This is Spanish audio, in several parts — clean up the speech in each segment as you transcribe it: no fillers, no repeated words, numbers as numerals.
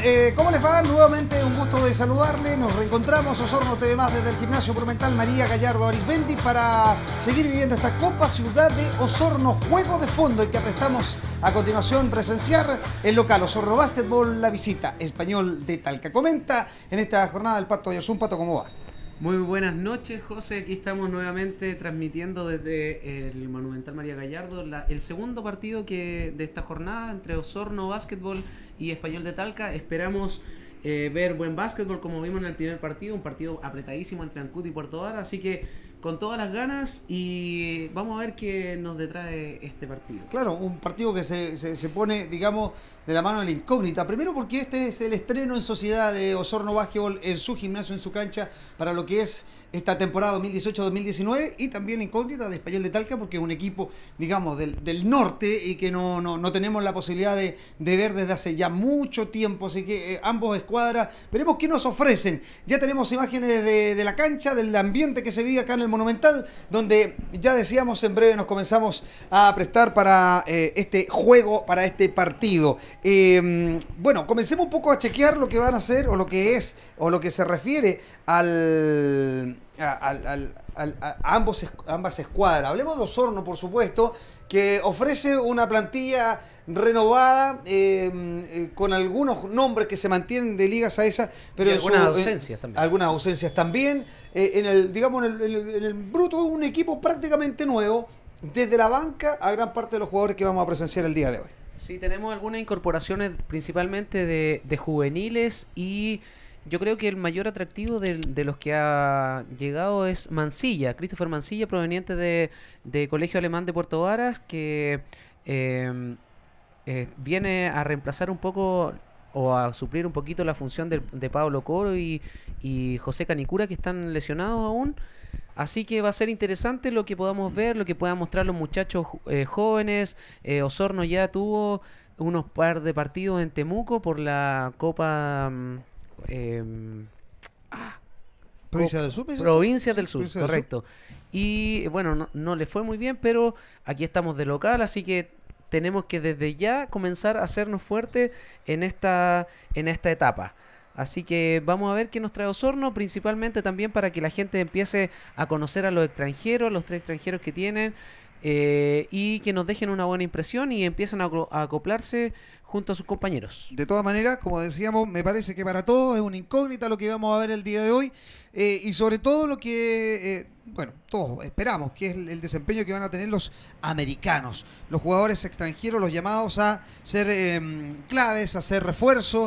¿Cómo les va? Nuevamente un gusto de saludarle. Nos reencontramos Osorno TV Más desde el Gimnasio Monumental María Gallardo Arizmendi para seguir viviendo esta Copa Ciudad de Osorno, juego de fondo el que aprestamos a continuación presenciar el local Osorno Básquetbol, la visita Español de Talca. Comenta en esta jornada el Pato Ayazún. Pato, ¿cómo va? Muy buenas noches, José. Aquí estamos nuevamente transmitiendo desde el Monumental María Gallardo el segundo partido de esta jornada entre Osorno Básquetbol y Español de Talca. Esperamos ver buen básquetbol como vimos en el primer partido, un partido apretadísimo entre Ancud y Puerto Vara, así que con todas las ganas y vamos a ver qué nos detrae este partido. Claro, un partido que se pone, digamos, de la mano de la incógnita. Primero porque este es el estreno en sociedad de Osorno Básquetbol en su gimnasio, en su cancha, para lo que es esta temporada 2018-2019, y también la incógnita de Español de Talca porque es un equipo, digamos, del norte y que no tenemos la posibilidad de ver desde hace ya mucho tiempo. Así que ambos escuadras, veremos qué nos ofrecen. Ya tenemos imágenes de la cancha, del ambiente que se vive acá en el Monumental, donde ya decíamos, en breve nos comenzamos a prestar para este juego, para este partido. Bueno, comencemos un poco a chequear lo que van a hacer, o lo que es, o lo que se refiere a ambas escuadras. Hablemos de Osorno, por supuesto, que ofrece una plantilla renovada, con algunos nombres que se mantienen de ligas a esa, pero y algunas ausencias también. Algunas ausencias también. En el bruto, un equipo prácticamente nuevo, desde la banca a gran parte de los jugadores que vamos a presenciar el día de hoy. Sí, tenemos algunas incorporaciones principalmente de juveniles, y yo creo que el mayor atractivo de los que ha llegado es Mancilla, Christopher Mancilla, proveniente de Colegio Alemán de Puerto Varas, que viene a reemplazar un poco o a suplir un poquito la función de Pablo Coro y José Canicura, que están lesionados aún. Así que va a ser interesante lo que podamos ver, lo que puedan mostrar los muchachos jóvenes. Osorno ya tuvo unos par de partidos en Temuco por la Copa Provincia del Sur. Provincia del Sur, correcto. Y bueno, no le fue muy bien, pero aquí estamos de local, así que tenemos que desde ya comenzar a hacernos fuertes en esta etapa. Así que vamos a ver qué nos trae Osorno, principalmente también para que la gente empiece a conocer a los extranjeros, los 3 extranjeros que tienen, y que nos dejen una buena impresión y empiecen a acoplarse junto a sus compañeros. De todas maneras, como decíamos, me parece que para todos es una incógnita lo que vamos a ver el día de hoy, y sobre todo lo que, bueno, todos esperamos, que es el desempeño que van a tener los americanos, los jugadores extranjeros, los llamados a ser claves, a ser refuerzos.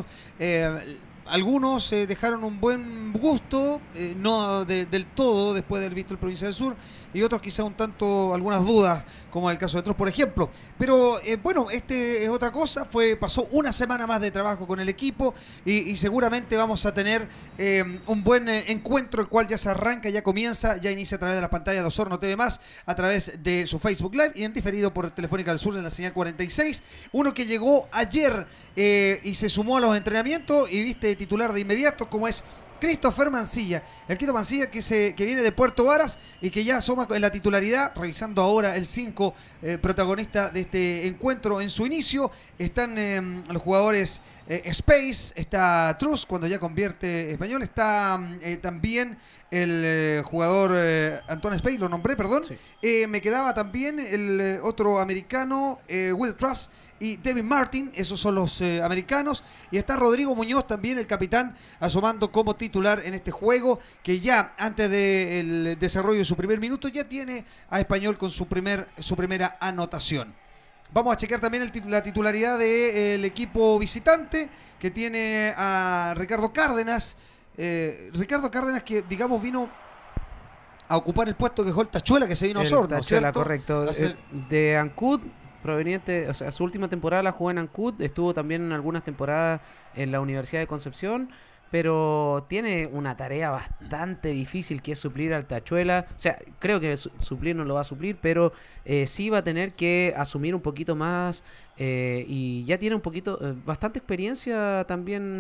Algunos dejaron un buen gusto, no del todo después de haber visto el Provincia del Sur, y otros quizá un tanto, algunas dudas, como el caso de otros, por ejemplo. Pero bueno, este es otra cosa. Pasó una semana más de trabajo con el equipo, y seguramente vamos a tener un buen encuentro, el cual ya se arranca, ya comienza, ya inicia a través de las pantallas de Osorno TV+, a través de su Facebook Live y en diferido por Telefónica del Sur en la señal 46. Uno que llegó ayer y se sumó a los entrenamientos y viste titular de inmediato, como es Christopher Mancilla, el Quito Mancilla, que viene de Puerto Varas y que ya asoma en la titularidad, revisando ahora el 5 protagonista de este encuentro en su inicio. Están los jugadores Space, está Trus cuando ya convierte Español, está también el jugador Antoine Space, lo nombré, perdón. Sí. Me quedaba también el otro americano, Will Truss, y Devin Martin, esos son los americanos. Y está Rodrigo Muñoz también, el capitán, asomando como titular en este juego, que ya antes del desarrollo de su primer minuto ya tiene a Español con su primera anotación. Vamos a chequear también la titularidad del equipo visitante, que tiene a Ricardo Cárdenas. Ricardo Cárdenas, que digamos vino a ocupar el puesto que dejó el Tachuela, que se vino a Osorno, Tachuela, ¿cierto? correcto. De Ancud, proveniente, o sea, su última temporada la jugó en Ancud, estuvo también en algunas temporadas en la Universidad de Concepción, pero tiene una tarea bastante difícil, que es suplir al Tachuela. O sea, creo que suplir no lo va a suplir, pero sí va a tener que asumir un poquito más, y ya tiene un poquito, bastante experiencia también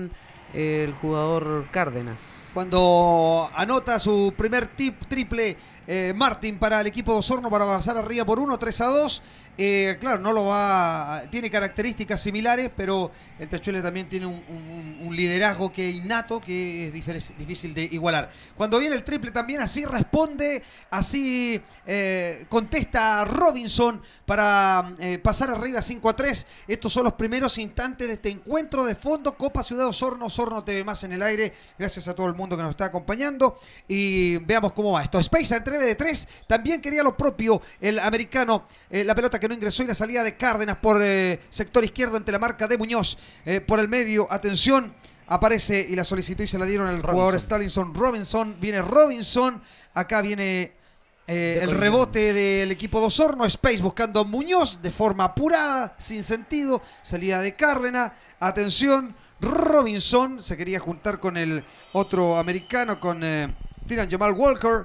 el jugador Cárdenas. Cuando anota su primer triple Martín para el equipo de Osorno para avanzar arriba por 1, 3-2. Claro, no lo va. Tiene características similares, pero el Tachuele también tiene un liderazgo que es innato, que es difícil de igualar. Cuando viene el triple también así responde, así contesta Robinson para pasar arriba 5-3. Estos son los primeros instantes de este encuentro de fondo. Copa Ciudad Osorno, Osorno TV más en el aire. Gracias a todo el mundo que nos está acompañando. Y veamos cómo va esto. Space a entrega de 3. También quería lo propio el americano. La pelota que no ingresó y la salida de Cárdenas por sector izquierdo ante la marca de Muñoz. Por el medio, atención. Aparece y la solicitó y se la dieron al jugador Stallinson Robinson. Viene Robinson. Acá viene el rebote del equipo de Osorno. Space buscando a Muñoz de forma apurada, sin sentido. Salida de Cárdenas. Atención. Robinson se quería juntar con el otro americano, con Tyran Jamal Walker.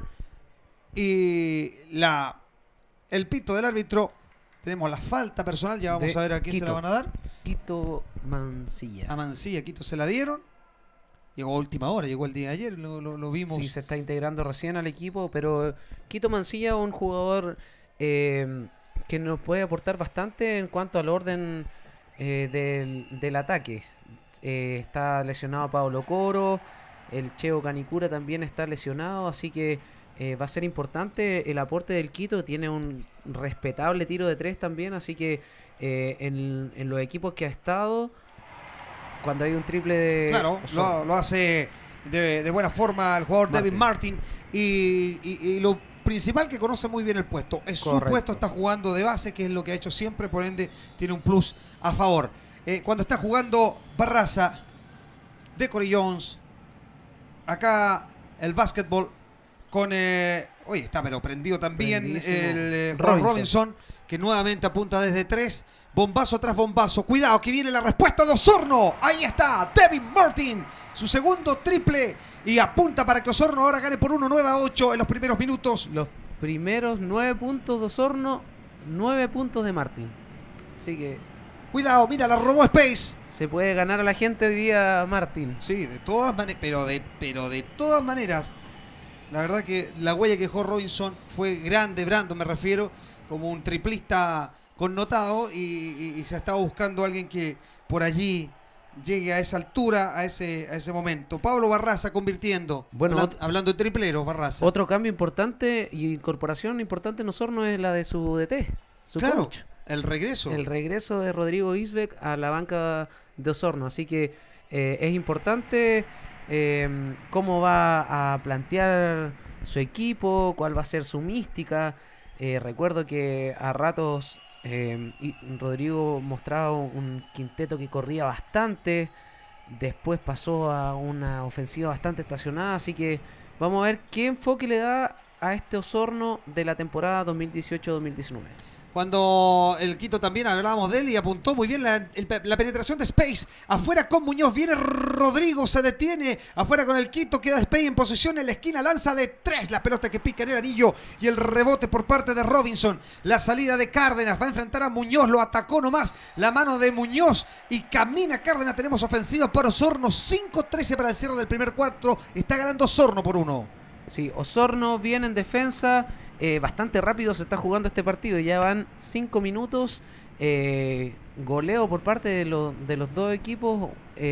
Y el pito del árbitro. Tenemos la falta personal. Ya vamos a ver a quién se la van a dar. Quito Mancilla. A Mancilla, Quito se la dieron. Llegó a última hora, llegó el día de ayer, lo vimos. Sí, se está integrando recién al equipo, pero Quito Mancilla es un jugador que nos puede aportar bastante en cuanto al orden del ataque. Está lesionado Pablo Coro, el Cheo Canicura también está lesionado, así que va a ser importante el aporte del Quito. Tiene un respetable tiro de 3 también, así que en los equipos que ha estado, cuando hay un triple de... Claro, lo hace de buena forma el jugador David Martin y lo principal, que conoce muy bien el puesto. Es su puesto, está jugando de base, que es lo que ha hecho siempre, por ende tiene un plus a favor. Cuando está jugando Barraza, Decory Jones, acá el básquetbol con... oye, está pero prendido también el Robinson, que nuevamente apunta desde 3. Bombazo tras bombazo. Cuidado, que viene la respuesta de Osorno. Ahí está, David Martin. Su segundo triple. Y apunta para que Osorno ahora gane por 1, 9-8 en los primeros minutos. Los primeros 9 puntos de Osorno, 9 puntos de Martin. Así que... Cuidado, mira, la robó Space. Se puede ganar a la gente hoy día, Martin. Sí, de todas maneras, pero de todas maneras, la verdad que la huella que dejó Robinson fue grande, Brandon me refiero, como un triplista connotado, y se ha estado buscando a alguien que por allí llegue a esa altura, a ese momento. Pablo Barraza convirtiendo. Bueno, hablando de tripleros, Barraza. Otro cambio importante y incorporación importante en Osorno es la de su DT, su coach. El regreso. El regreso de Rodrigo Isbeck a la banca de Osorno. Así que es importante cómo va a plantear su equipo, cuál va a ser su mística. Recuerdo que a ratos Rodrigo mostraba un quinteto que corría bastante. Después pasó a una ofensiva bastante estacionada. Así que vamos a ver qué enfoque le da a este Osorno de la temporada 2018-2019. Cuando el Quito también hablábamos de él y apuntó muy bien la penetración de Space. Afuera con Muñoz, viene Rodrigo, se detiene. Afuera con el Quito, queda Space en posición en la esquina, lanza de 3. La pelota que pica en el anillo y el rebote por parte de Robinson. La salida de Cárdenas, va a enfrentar a Muñoz, lo atacó nomás. La mano de Muñoz y camina Cárdenas. Tenemos ofensiva para Osorno, 5-13 para el cierre del primer cuarto. Está ganando Osorno por 1. Sí, Osorno viene en defensa. Bastante rápido se está jugando este partido. Ya van 5 minutos. Goleo por parte de los dos equipos.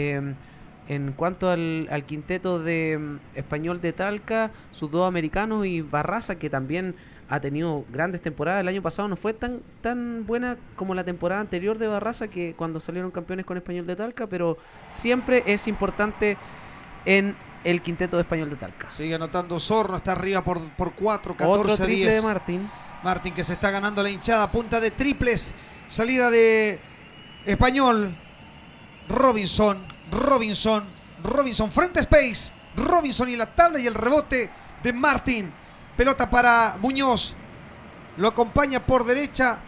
En cuanto al quinteto de Español de Talca, sus dos americanos y Barraza, que también ha tenido grandes temporadas. El año pasado no fue tan buena como la temporada anterior de Barraza, que cuando salieron campeones con Español de Talca, pero siempre es importante en el quinteto de Español de Talca. Sigue anotando Osorno, está arriba por 4, 14-10. Otro triple de Martín. Martín, que se está ganando la hinchada, punta de triples, salida de Español. Robinson frente a Space. Robinson y la tabla y el rebote de Martín. Pelota para Muñoz. Lo acompaña por derecha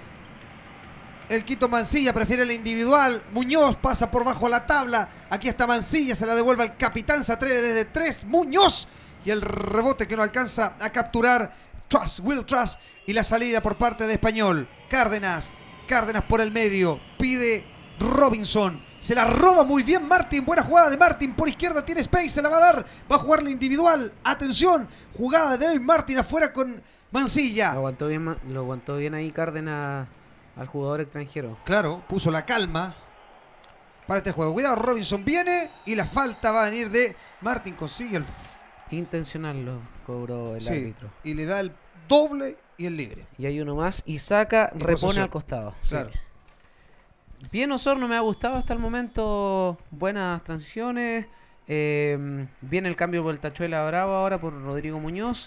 el Quito Mancilla, prefiere la individual. Muñoz pasa por bajo la tabla. Aquí está Mancilla, se la devuelve al capitán. Se atreve desde 3. Muñoz. Y el rebote que no alcanza a capturar Will Truss. Y la salida por parte de Español. Cárdenas por el medio. Pide Robinson. Se la roba muy bien Martin. Buena jugada de Martin. Por izquierda tiene Space. Se la va a dar. Va a jugar la individual. Atención. Jugada de David Martin afuera con Mancilla. Lo aguantó bien ahí Cárdenas al jugador extranjero. Claro, puso la calma para este juego. Cuidado, Robinson viene y la falta va a venir de Martin. Consigue el... Intencional lo cobró el árbitro. Y le da el doble y el libre. Y hay uno más y saca, y repone posesión al costado. Claro. Sí. Bien Osorno, me ha gustado hasta el momento. Buenas transiciones. Viene el cambio por el Tachuela Bravo ahora por Rodrigo Muñoz.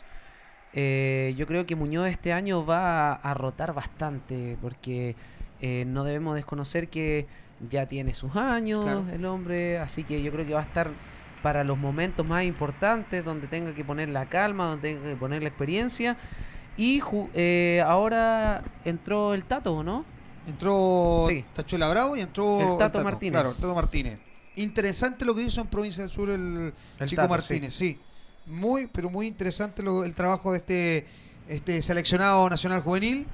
Yo creo que Muñoz este año va a rotar bastante porque no debemos desconocer que ya tiene sus años, claro, el hombre, así que yo creo que va a estar para los momentos más importantes, donde tenga que poner la calma, donde tenga que poner la experiencia. Y ahora entró el Tato, ¿no? Entró sí. Tachuela Bravo y entró el Tato Martínez. Claro, el Tato Martínez. Interesante lo que hizo en Provincia del Sur el chico Tato, Martínez, sí. Muy, pero muy interesante el trabajo de este seleccionado nacional juvenil.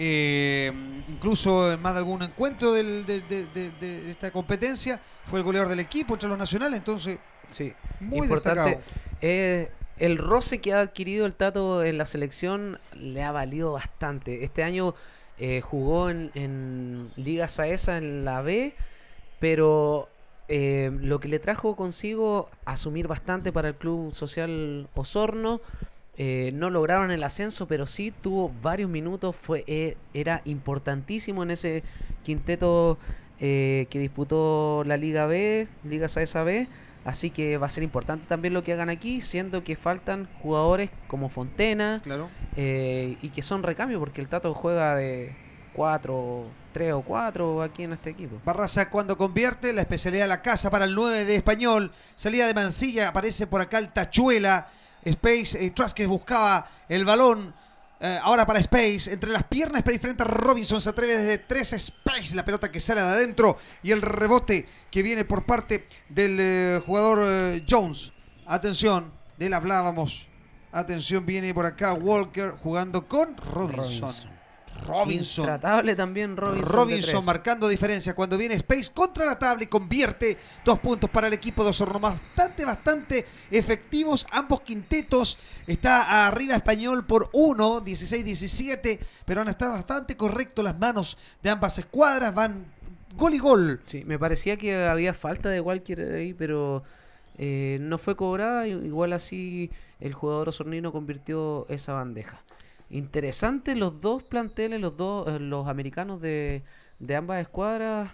Incluso en más de algún encuentro de esta competencia fue el goleador del equipo entre los nacionales, entonces sí, muy importante, destacado. El roce que ha adquirido el Tato en la selección le ha valido bastante. Este año jugó en Liga Saesa en la B, pero lo que le trajo consigo asumir bastante para el Club Social Osorno. No lograron el ascenso, pero sí tuvo varios minutos. Era importantísimo en ese quinteto que disputó la Liga B, Liga Saesa B. Así que va a ser importante también lo que hagan aquí, siendo que faltan jugadores como Fontena, claro, y que son recambio, porque el Tato juega de 3 o 4 aquí en este equipo. Barraza cuando convierte, la especialidad de la casa para el 9 de Español. Salida de Mancilla, aparece por acá el Tachuela. Space, Trask que buscaba el balón. Ahora para Space, entre las piernas, Space frente a Robinson, se atreve desde 3, Space, la pelota que sale de adentro y el rebote que viene por parte del jugador Jones. Atención, de él hablábamos. Atención, viene por acá Walker jugando con Robinson. Intratable también Robinson marcando diferencia cuando viene Space contra la tabla y convierte 2 puntos para el equipo de Osorno. Bastante efectivos ambos quintetos. Está arriba Español por 1, 16-17, pero han estado bastante correctos las manos de ambas escuadras. Van gol y gol. Sí, me parecía que había falta de Walker ahí, pero no fue cobrada. Igual así el jugador osornino convirtió esa bandeja. Interesante los dos planteles, los americanos de ambas escuadras.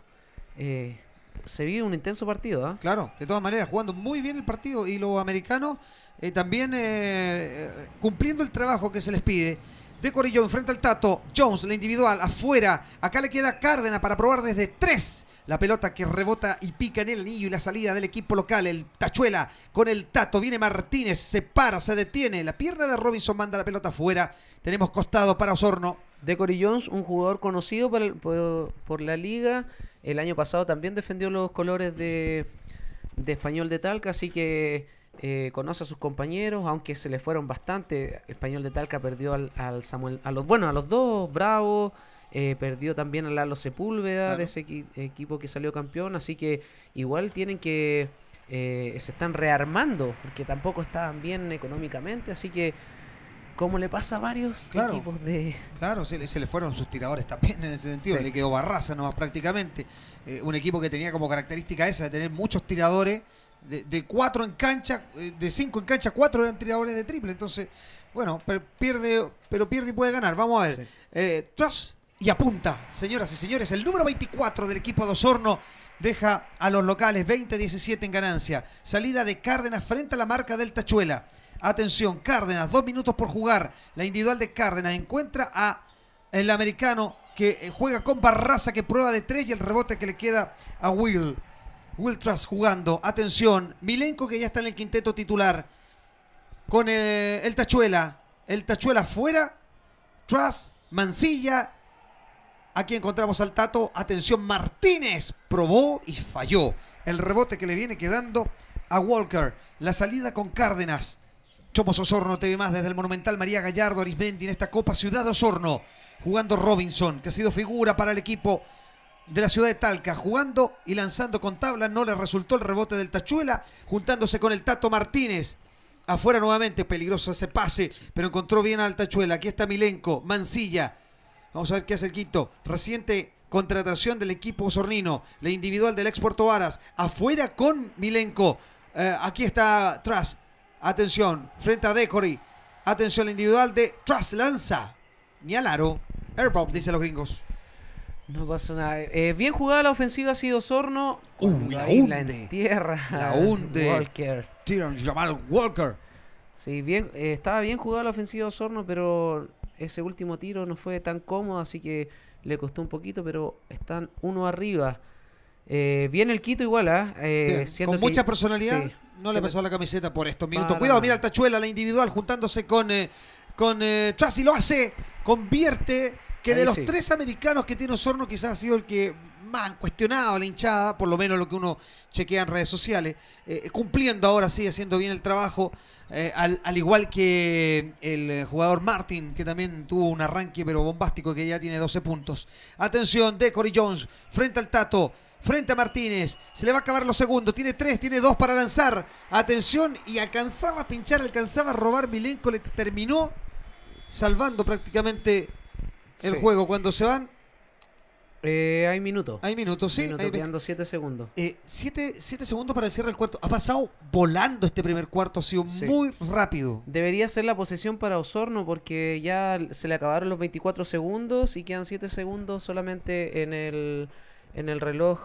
Se vive un intenso partido, ¿eh? Claro, de todas maneras, jugando muy bien el partido. Y los americanos también cumpliendo el trabajo que se les pide. De Corillo enfrenta al Tato. Jones, la individual, afuera. Acá le queda Cárdenas para probar desde 3. La pelota que rebota y pica en el anillo y la salida del equipo local. El Tachuela con el Tato. Viene Martínez, se para, se detiene. La pierna de Robinson manda la pelota afuera. Tenemos costado para Osorno. De Jones, un jugador conocido por la liga. El año pasado también defendió los colores de Español de Talca, así que conoce a sus compañeros, aunque se le fueron bastante. Español de Talca perdió a los dos, Bravo. Perdió también a Lalo Sepúlveda, claro, de ese equipo que salió campeón, así que igual tienen que se están rearmando porque tampoco estaban bien económicamente, así que como le pasa a varios, claro, equipos de... Claro, se le fueron sus tiradores también en ese sentido, sí, le quedó Barraza nomás prácticamente, un equipo que tenía como característica esa de tener muchos tiradores, de 4 en cancha, de 5 en cancha, 4 eran tiradores de triple, entonces, bueno, pero pierde y puede ganar, vamos a ver. Sí. Truss y apunta, señoras y señores, el número 24 del equipo de Osorno deja a los locales 20-17 en ganancia. Salida de Cárdenas frente a la marca del Tachuela. Atención, Cárdenas, 2 minutos por jugar. La individual de Cárdenas encuentra a el americano que juega con Barraza, que prueba de 3 y el rebote que le queda a Will Truss jugando. Atención, Milenko que ya está en el quinteto titular con el Tachuela. El Tachuela fuera, Truss, Mancilla. Aquí encontramos al Tato. Atención, Martínez probó y falló. El rebote que le viene quedando a Walker. La salida con Cárdenas. Somos Osorno TV Más desde el Monumental María Gallardo Arismendi en esta Copa Ciudad de Osorno. Jugando Robinson, que ha sido figura para el equipo de la ciudad de Talca, jugando y lanzando con tabla, no le resultó el rebote del Tachuela, juntándose con el Tato Martínez. Afuera nuevamente, peligroso ese pase, pero encontró bien al Tachuela. Aquí está Milenko, Mancilla. Vamos a ver qué hace el Quito. Reciente contratación del equipo osornino, la individual del ex Puerto Varas. Afuera con Milenko. Aquí está Truss. Atención, frente a Decory. Atención, la individual de Truss lanza. Ni al aro. Airball, dicen los gringos. No pasó nada. Bien jugada la ofensiva ha sido Osorno. La La hunde. entierra. La hunde. Walker. Tiran Jamal Walker. Sí, bien, estaba bien jugada la ofensiva de Osorno, pero ese último tiro no fue tan cómodo, así que le costó un poquito, pero están uno arriba. Bien el Quito igual, con mucha personalidad. Sí, no le pasó la camiseta por estos minutos. Para Cuidado, nada. mira el Tachuela, la individual, juntándose con Truss y lo hace. Convierte. Que de Ahí los sí. 3 americanos que tiene Osorno, quizás ha sido el que más han cuestionado a la hinchada, por lo menos lo que uno chequea en redes sociales, cumpliendo ahora sí, haciendo bien el trabajo, al igual que el jugador Martin, que también tuvo un arranque pero bombástico, que ya tiene 12 puntos. Atención, Decory Jones, frente al Tato, frente a Martínez, se le va a acabar los segundos, tiene 3, tiene 2 para lanzar, atención, y alcanzaba a pinchar, alcanzaba a robar, Milenko le terminó salvando prácticamente el juego. Cuando se van, hay minutos. hay minutos, sí. Minutos, quedando 7 segundos. 7 segundos para el cierre del cuarto. Ha pasado volando este primer cuarto, ha sido Sí. muy rápido. Debería ser la posesión para Osorno porque ya se le acabaron los 24 segundos y quedan 7 segundos solamente en el reloj.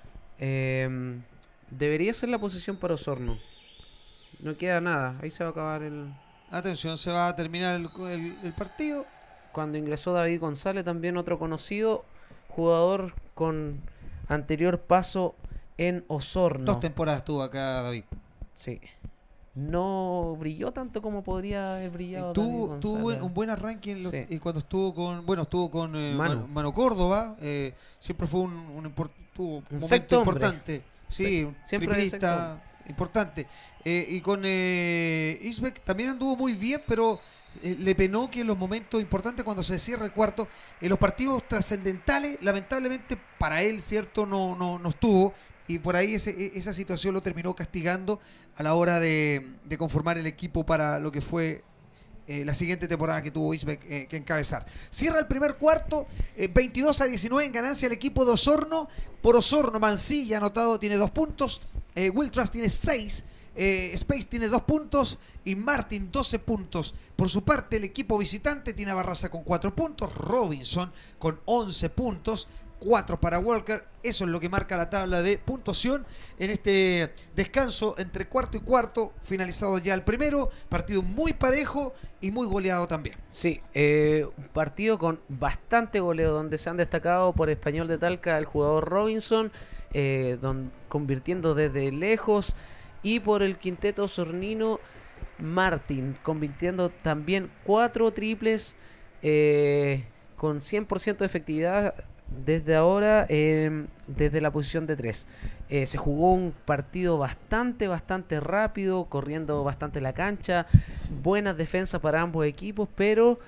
Debería ser la posesión para Osorno. No queda nada. Ahí se va a acabar el... Atención, se va a terminar el partido. Cuando ingresó David González, también otro conocido jugador con anterior paso en Osorno. 2 temporadas tuvo acá David. Sí. No brilló tanto como podría haber brillado. Tuvo David González. un buen arranque Sí. cuando estuvo con Manu. Mano Córdoba. Siempre fue tuvo un momento sexto hombre. importante. Sí, un Siempre era el sexto triplista importante. Y con Isbeck también anduvo muy bien, pero le penó que en los momentos importantes, cuando se cierra el cuarto, en los partidos trascendentales, lamentablemente para él, cierto, no estuvo. Y por ahí esa situación lo terminó castigando a la hora de conformar el equipo para lo que fue la siguiente temporada que tuvo Isbeck que encabezar. Cierra el primer cuarto, 22-19 en ganancia el equipo de Osorno. Por Osorno, Mancilla anotado, tiene 2 puntos. Will Truss tiene 6. Space tiene 2 puntos y Martin 12 puntos. Por su parte, el equipo visitante tiene a Barraza con 4 puntos, Robinson con 11 puntos, 4 para Walker. Eso es lo que marca la tabla de puntuación en este descanso entre cuarto y cuarto, finalizado ya el primero. Partido muy parejo y muy goleado también. Sí, un partido con bastante goleo, donde se han destacado por Español de Talca el jugador Robinson, convirtiendo desde lejos, y por el quinteto osornino Martin, convirtiendo también 4 triples con 100% de efectividad desde ahora, desde la posición de 3. Se jugó un partido bastante rápido, corriendo bastante la cancha, buenas defensas para ambos equipos, pero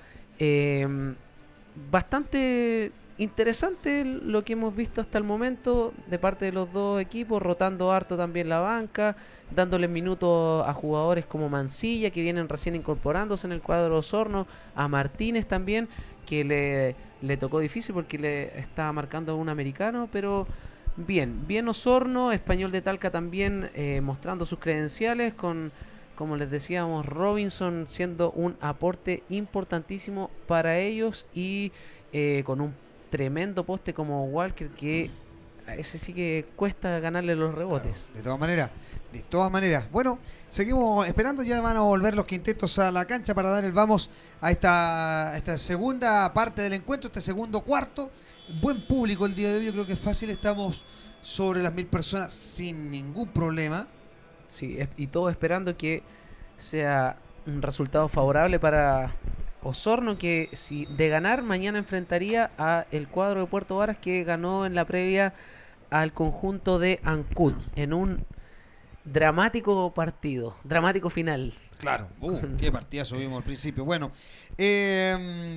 bastante interesante lo que hemos visto hasta el momento de parte de los dos equipos, rotando harto también la banca, dándole minutos a jugadores como Mancilla, que vienen recién incorporándose en el cuadro Osorno, a Martínez también, que le tocó difícil porque le estaba marcando a un americano, pero bien Osorno. Español de Talca también mostrando sus credenciales, con, como les decíamos, Robinson siendo un aporte importantísimo para ellos, y con un tremendo poste como Walker, que a ese sí que cuesta ganarle los rebotes. De todas maneras. Bueno, seguimos esperando, ya van a volver los quintetos a la cancha para dar el vamos a esta segunda parte del encuentro, este segundo cuarto. Buen público el día de hoy, yo creo que es fácil, estamos sobre las 1000 personas sin ningún problema. Sí, y todo esperando que sea un resultado favorable para Osorno, que si de ganar mañana enfrentaría a el cuadro de Puerto Varas, que ganó en la previa al conjunto de Ancud en un dramático partido, dramático final. Claro, qué partidazo vimos al principio. Bueno,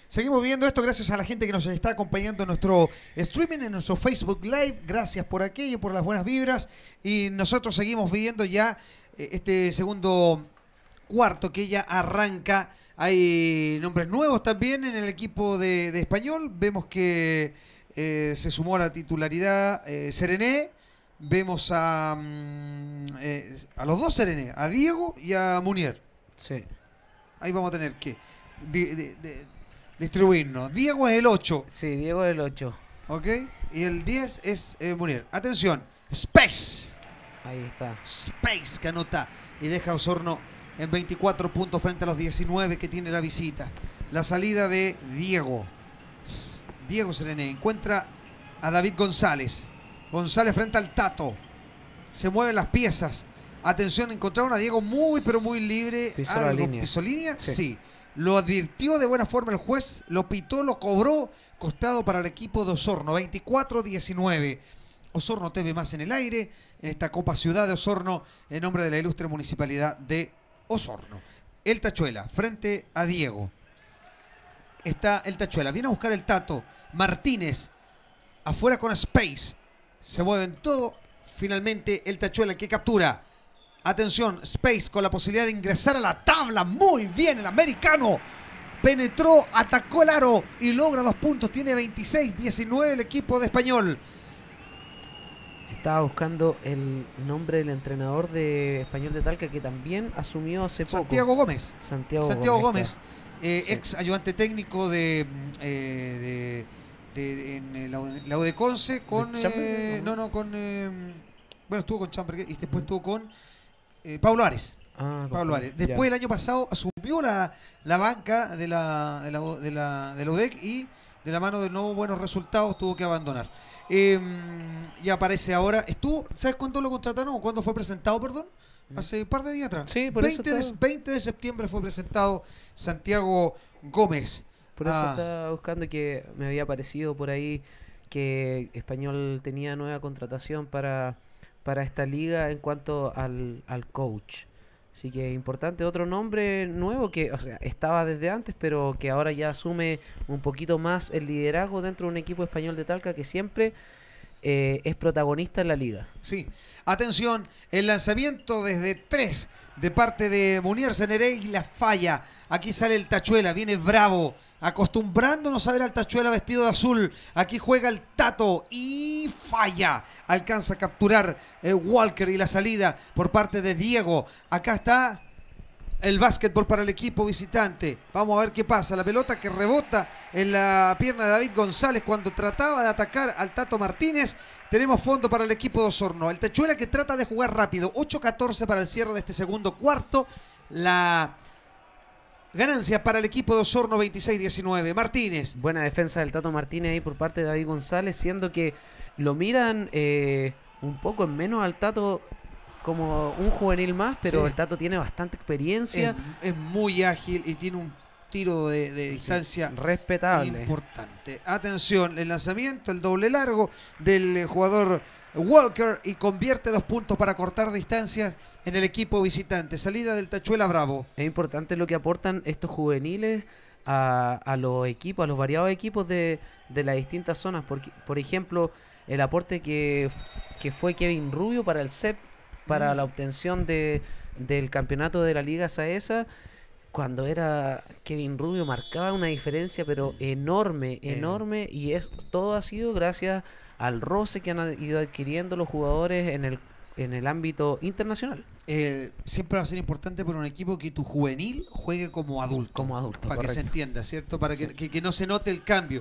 Seguimos viendo esto gracias a la gente que nos está acompañando en nuestro streaming, en nuestro Facebook Live. Gracias por aquello, por las buenas vibras. Y nosotros seguimos viendo ya este segundo cuarto que ya arranca. Hay nombres nuevos también en el equipo de Español. Vemos que se sumó a la titularidad Serené. Vemos a los dos Serené, a Diego y a Munier. Sí. Ahí vamos a tener que distribuirnos. Diego es el 8. Sí, Diego es el 8. ¿Ok? Y el 10 es Munier. Atención, Space. Ahí está. Space que anota y deja a Osorno en 24 puntos frente a los 19 que tiene la visita. La salida de Diego. Diego Serené encuentra a David González. González frente al Tato. Se mueven las piezas. Atención, encontraron a Diego muy, pero muy libre. Pisó la línea. ¿Pisó línea? Sí. Sí. Lo advirtió de buena forma el juez. Lo pitó, lo cobró. Costado para el equipo de Osorno. 24-19. Osorno TV más en el aire. En esta Copa Ciudad de Osorno. En nombre de la ilustre municipalidad de Osorno. El Tachuela frente a Diego. Está el Tachuela. Viene a buscar el Tato. Martínez. Afuera con Space. Se mueven todo. Finalmente el Tachuela que captura. Atención, Space con la posibilidad de ingresar a la tabla. Muy bien el americano. Penetró, atacó el aro y logra 2 puntos. Tiene 26-19 el equipo de Español. Estaba buscando el nombre del entrenador de Español de Talca que también asumió hace poco. Santiago Gómez. Santiago Gómez. Sí. Ex ayudante técnico en la U de Conce con bueno, estuvo con Chamber y después estuvo con Pablo Ares. Pablo Ares. Después el año pasado asumió la banca de la UDEC y de la mano de no buenos resultados tuvo que abandonar. Y aparece ahora. ¿Sabes cuándo lo contrataron? ¿Cuándo fue presentado, perdón? Hace un par de días atrás. Sí, por 20 de septiembre fue presentado Santiago Gómez. Por eso estaba buscando, que me había parecido por ahí que Español tenía nueva contratación para esta liga en cuanto al coach. Así que importante, otro nombre nuevo que, o sea, estaba desde antes, pero que ahora ya asume un poquito más el liderazgo dentro de un equipo español de Talca que siempre es protagonista en la liga. Sí. Atención, el lanzamiento desde 3 de parte de Munier Seneré y la falla. Aquí sale el Tachuela, viene bravo, acostumbrándonos a ver al Tachuela vestido de azul. Aquí juega el Tato y falla. Alcanza a capturar Walker y la salida por parte de Diego. Acá está el básquetbol para el equipo visitante. Vamos a ver qué pasa. La pelota que rebota en la pierna de David González cuando trataba de atacar al Tato Martínez. Tenemos fondo para el equipo de Osorno. El Tachuela que trata de jugar rápido. 8-14 para el cierre de este segundo cuarto. La ganancia para el equipo de Osorno, 26-19. Martínez. Buena defensa del Tato Martínez ahí por parte de David González, siendo que lo miran un poco en menos al Tato como un juvenil más, pero sí, el Tato tiene bastante experiencia. Es muy ágil y tiene un tiro de distancia respetable. Importante. Atención, el lanzamiento, el doble largo del jugador Walker y convierte 2 puntos para cortar distancias en el equipo visitante. Salida del Tachuela Bravo. Es importante lo que aportan estos juveniles a los equipos, a los variados equipos de las distintas zonas. Porque, por ejemplo, el aporte que fue Kevin Rubio para el CEP, para la obtención del campeonato de la Liga Saesa. Cuando era Kevin Rubio marcaba una diferencia pero enorme, y todo ha sido gracias al roce que han ido adquiriendo los jugadores en el ámbito internacional. Siempre va a ser importante para un equipo que tu juvenil juegue como adulto. Como adulto, para correcto. que se entienda, ¿cierto? Para que no se note el cambio,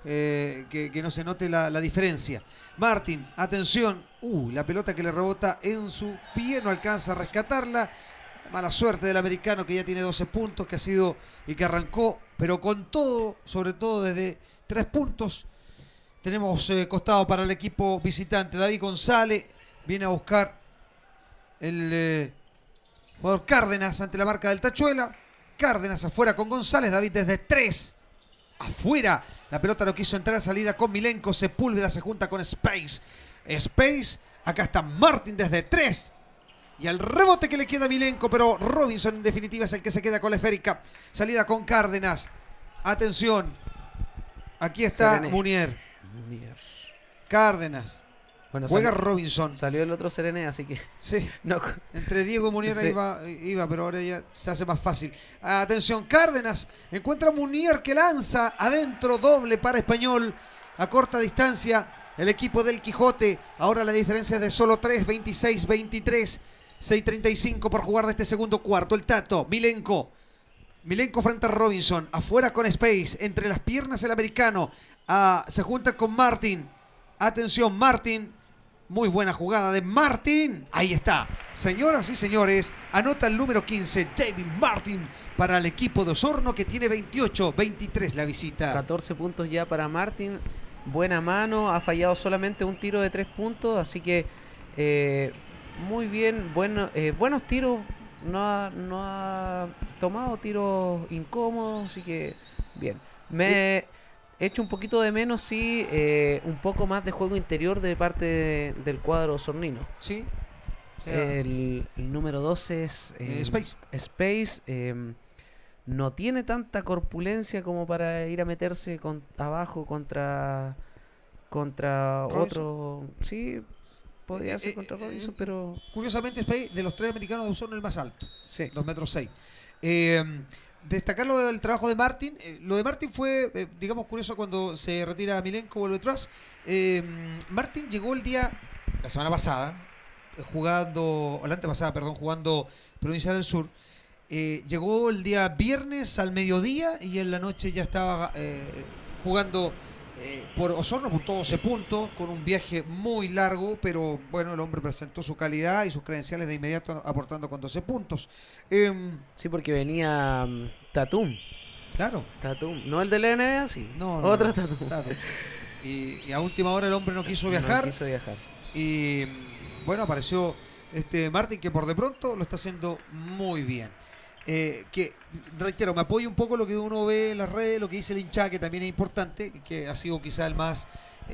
que no se note la diferencia. Martín, atención. La pelota que le rebota en su pie, no alcanza a rescatarla. Mala suerte del americano que ya tiene 12 puntos, que ha sido y que arrancó, pero con todo, sobre todo desde 3 puntos. Tenemos costado para el equipo visitante. David González viene a buscar el jugador Cárdenas ante la marca del Tachuela. Cárdenas afuera con González. David desde 3. Afuera. La pelota no quiso entrar. Salida con Milenko. Sepúlveda se junta con Space. Space. Acá está Martín desde 3. Y al rebote que le queda a Milenko, pero Robinson en definitiva es el que se queda con la esférica. Salida con Cárdenas. Atención. Aquí está Serené. Munier. Munier. Cárdenas. Bueno, Juega Robinson. Salió el otro Serené, así que... Sí. No. Entre Diego y Munier Sí. iba, pero ahora ya se hace más fácil. Atención, Cárdenas. Encuentra a Munier que lanza adentro, doble para Español. A corta distancia, el equipo del Quijote. Ahora la diferencia es de solo 3, 26-23. 6:35 por jugar de este segundo cuarto. El Tato, Milenko. Milenko frente a Robinson. Afuera con Space. Entre las piernas el americano. Se junta con Martin. Atención, Martin. Muy buena jugada de Martin. Ahí está. Señoras y señores, anota el número 15, David Martin, para el equipo de Osorno, que tiene 28-23 la visita. 14 puntos ya para Martin. Buena mano. Ha fallado solamente un tiro de 3 puntos. Así que muy bien. Buenos tiros. No ha tomado tiros incómodos. Así que bien. Me echo un poquito de menos, sí, un poco más de juego interior de parte del cuadro osornino. Sí. El número 12 es Space. No tiene tanta corpulencia como para ir a meterse abajo contra otro. Sí, podría ser contra Robinson, pero... Curiosamente, Space, de los 3 americanos de Osorno, el más alto. Sí. 2 metros 6. Destacar lo del trabajo de Martin. Lo de Martin fue, digamos, curioso cuando se retira Milenko, vuelve atrás. Martin llegó la semana pasada, jugando Provincia del Sur. Llegó el día viernes al mediodía y en la noche ya estaba jugando por Osorno, puntó 12 puntos, con un viaje muy largo, pero bueno, el hombre presentó su calidad y sus credenciales de inmediato, aportando con 12 puntos. Sí, porque venía Tatum. Claro. Tatum, no el de la NBA, sí. No, Otro no, Tatum. Y a última hora el hombre no quiso viajar. No quiso viajar. Y bueno, apareció Martin, que por de pronto lo está haciendo muy bien. Que, reitero, me apoyo un poco lo que uno ve en las redes, lo que dice el hincha, que también es importante, que ha sido quizá el más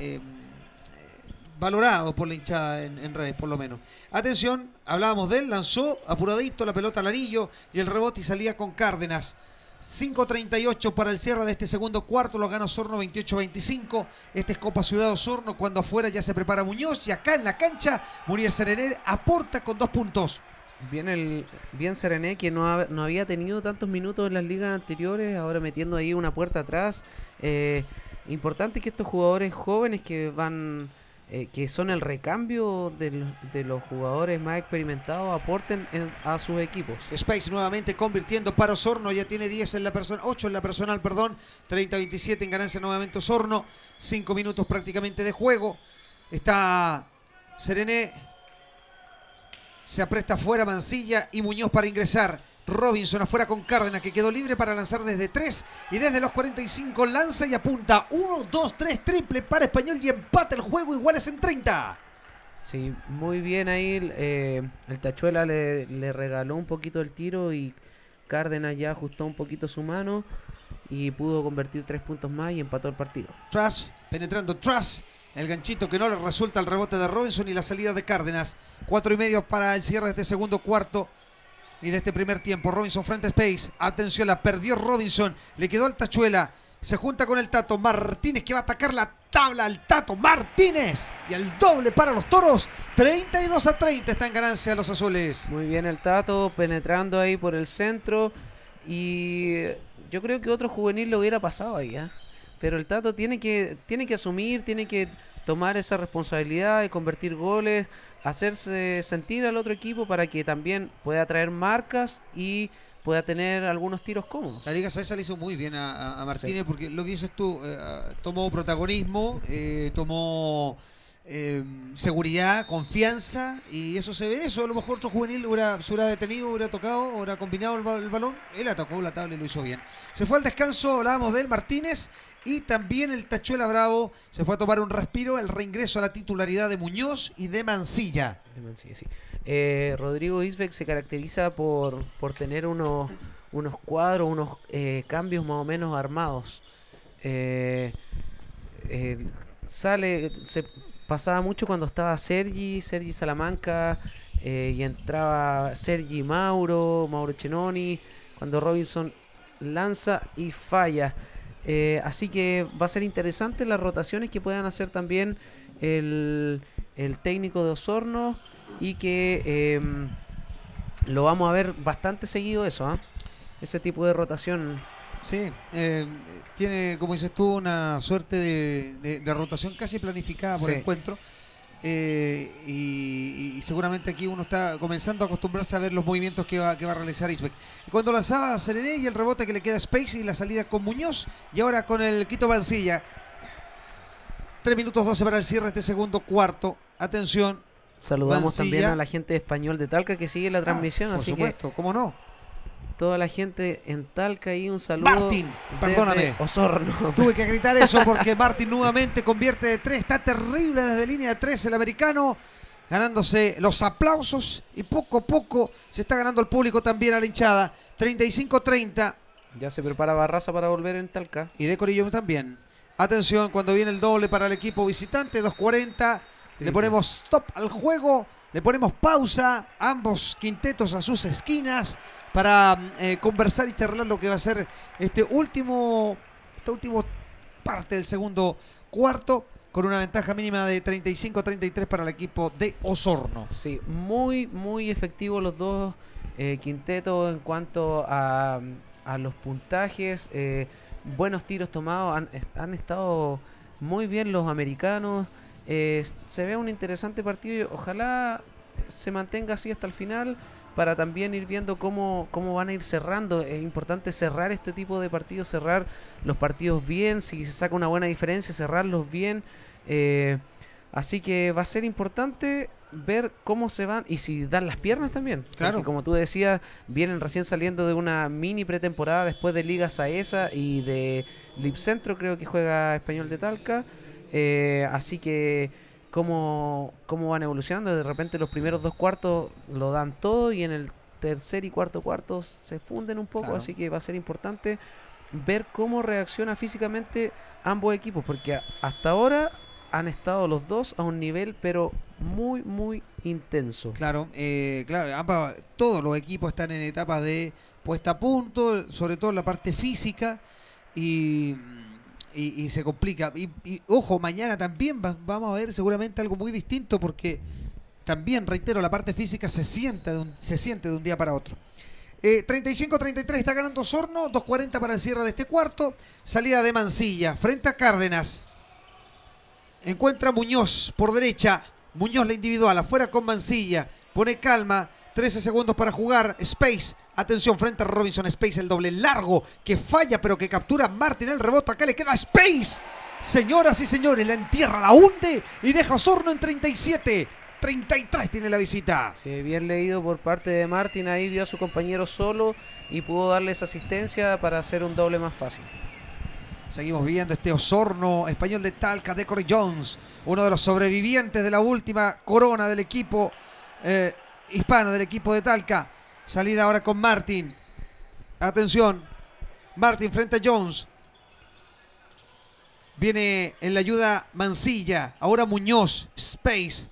valorado por la hinchada en redes, por lo menos. Atención, hablábamos de él, lanzó apuradito la pelota al anillo y el rebote y salía con Cárdenas. 5:38 para el cierre de este segundo cuarto, lo gana Osorno 28-25. Este es Copa Ciudad Osorno, cuando afuera ya se prepara Muñoz y acá en la cancha Munier Serené aporta con 2 puntos. Bien Serené, que no había tenido tantos minutos en las ligas anteriores, ahora metiendo ahí una puerta atrás. Importante que estos jugadores jóvenes que son el recambio de los jugadores más experimentados aporten a sus equipos. Space nuevamente convirtiendo para Osorno, ya tiene 8 en la personal, 30-27 en ganancia nuevamente Osorno, 5 minutos prácticamente de juego. Está Serené. Se apresta afuera Mancilla y Muñoz para ingresar. Robinson afuera con Cárdenas, que quedó libre para lanzar desde 3. Y desde los 45 lanza y apunta. 1, 2, 3, triple para Español y empata el juego, iguales en 30. Sí, muy bien ahí. El Tachuela le regaló un poquito el tiro y Cárdenas ya ajustó un poquito su mano y pudo convertir 3 puntos más y empató el partido. Truss, penetrando Truss. El ganchito que no le resulta, el rebote de Robinson y la salida de Cárdenas. 4:30 para el cierre de este segundo cuarto y de este primer tiempo. Robinson frente a Space. Atención, la perdió Robinson. Le quedó al Tachuela. Se junta con el Tato Martínez, que va a atacar la tabla al Tato Martínez. Y el doble para los Toros. 32-30 está en ganancia los azules. Muy bien el Tato penetrando ahí por el centro. Y yo creo que otro juvenil lo hubiera pasado ahí, ¿eh? Pero el Tato tiene que asumir, tiene que tomar esa responsabilidad de convertir goles, hacerse sentir al otro equipo para que también pueda traer marcas y pueda tener algunos tiros cómodos. La Liga Saesa le hizo muy bien a Martínez, Sí. porque lo que dices tú, tomó protagonismo, tomó seguridad, confianza, y eso se ve en eso. A lo mejor otro juvenil se hubiera detenido, hubiera tocado, hubiera combinado el balón. Él atacó la tabla y lo hizo bien. Se fue al descanso, hablábamos de él, Martínez, y también el Tachuela Bravo se fue a tomar un respiro, el reingreso a la titularidad de Muñoz y de Mancilla. Sí. Rodrigo Isbeck se caracteriza por tener unos cuadros, unos cambios más o menos armados. Se pasaba mucho cuando estaba Sergi Salamanca, y entraba Sergi Mauro Chenoni, cuando Robinson lanza y falla. Así que va a ser interesante las rotaciones que puedan hacer también el técnico de Osorno y que lo vamos a ver bastante seguido eso, ese tipo de rotación. Sí, tiene, como dices tú, una suerte de rotación casi planificada por el encuentro. Y seguramente aquí uno está comenzando a acostumbrarse a ver los movimientos que va a realizar Isbeck. Cuando lanzaba Serené y el rebote que le queda a Space y la salida con Muñoz, y ahora con el Quito Mancilla. 3 minutos 12 para el cierre de este segundo cuarto. Atención. Saludamos Mancilla. También a la gente de Español de Talca que sigue la transmisión. Por así supuesto, que cómo no. toda la gente en Talca y un saludo. Martín, perdóname. Osorno. Tuve que gritar eso porque Martín nuevamente convierte de 3. Está terrible desde línea de 3 el americano, ganándose los aplausos y poco a poco se está ganando el público también a la hinchada. 35-30. Ya se prepara Barraza para volver en Talca. Y de Corillo también. Atención, cuando viene el doble para el equipo visitante, 2:40. Le ponemos stop al juego, le ponemos pausa, ambos quintetos a sus esquinas, para conversar y charlar lo que va a ser esta última parte del segundo cuarto, con una ventaja mínima de 35-33 para el equipo de Osorno. Sí, muy efectivos los dos quintetos en cuanto a los puntajes, buenos tiros tomados, han estado muy bien los americanos. Se ve un interesante partido y ojalá se mantenga así hasta el final, para también ir viendo cómo van a ir cerrando. Es importante cerrar este tipo de partidos, cerrar los partidos bien, si se saca una buena diferencia, cerrarlos bien. Así que va a ser importante ver cómo se van y si dan las piernas también. Claro. Porque como tú decías, vienen recién saliendo de una mini pretemporada después de Liga Saesa y de Lipcentro, creo que juega Español de Talca. Así que cómo van evolucionando. De repente los primeros 2 cuartos lo dan todo y en el tercer y cuarto se funden un poco. Claro. Así que va a ser importante ver cómo reacciona físicamente ambos equipos, porque hasta ahora han estado los dos a un nivel pero muy intenso. Claro, todos los equipos están en etapas de puesta a punto, sobre todo en la parte física, y se complica. Y ojo, mañana también vamos a ver seguramente algo muy distinto, porque también, reitero, la parte física se siente de un día para otro. 35-33 está ganando Osorno, 2:40 para el cierre de este cuarto. Salida de Mancilla frente a Cárdenas. Encuentra Muñoz por derecha. Muñoz la individual, afuera con Mancilla. Pone calma. 13 segundos para jugar. Space, atención, frente a Robinson. Space, el doble largo que falla, pero que captura Martín el rebote. Acá le queda Space. Señoras y señores, la entierra, la hunde y deja Osorno en 37-33 tiene la visita. Sí, bien leído por parte de Martín. Ahí vio a su compañero solo y pudo darle esa asistencia para hacer un doble más fácil. Seguimos viendo este Osorno Español de Talca de Corey Jones, uno de los sobrevivientes de la última corona del equipo hispano, del equipo de Talca. Salida ahora con Martín. Atención, Martín frente a Jones. Viene en la ayuda Mancilla. Ahora Muñoz, Space.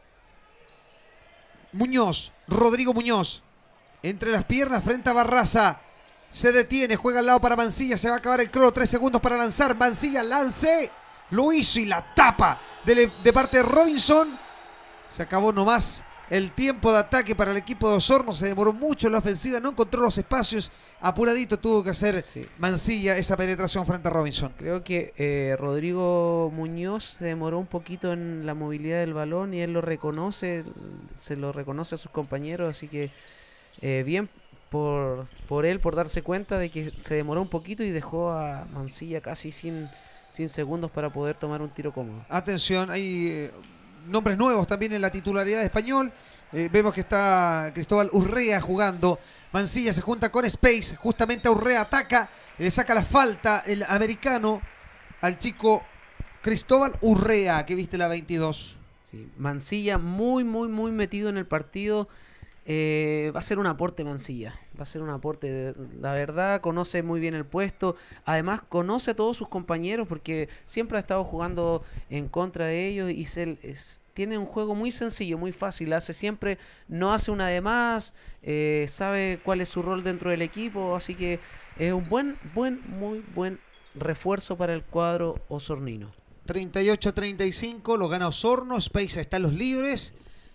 Muñoz, Rodrigo Muñoz. Entre las piernas frente a Barraza. Se detiene, juega al lado para Mancilla. Se va a acabar el crono, 3 segundos para lanzar. Mancilla lance. Lo hizo y la tapa de parte de Robinson. Se acabó nomás el tiempo de ataque para el equipo de Osorno. Se demoró mucho en la ofensiva, no encontró los espacios. Apuradito tuvo que hacer Mancilla esa penetración frente a Robinson. Creo que Rodrigo Muñoz se demoró un poquito en la movilidad del balón y él lo reconoce, se lo reconoce a sus compañeros. Así que bien por él, por darse cuenta de que se demoró un poquito y dejó a Mancilla casi sin segundos para poder tomar un tiro cómodo. Atención, hay nombres nuevos también en la titularidad de Español. Vemos que está Cristóbal Urrea jugando. Mancilla se junta con Space. Justamente Urrea ataca. Le saca la falta el americano al chico Cristóbal Urrea, que viste la 22. Sí, Mancilla muy metido en el partido. Va a ser un aporte Mancilla. Va a ser un aporte. La verdad, conoce muy bien el puesto. Además, conoce a todos sus compañeros porque siempre ha estado jugando en contra de ellos y tiene un juego muy sencillo, muy fácil. No hace una de más. Sabe cuál es su rol dentro del equipo. Así que es un muy buen refuerzo para el cuadro osornino. 38-35, lo gana Osorno. Space está en los libres.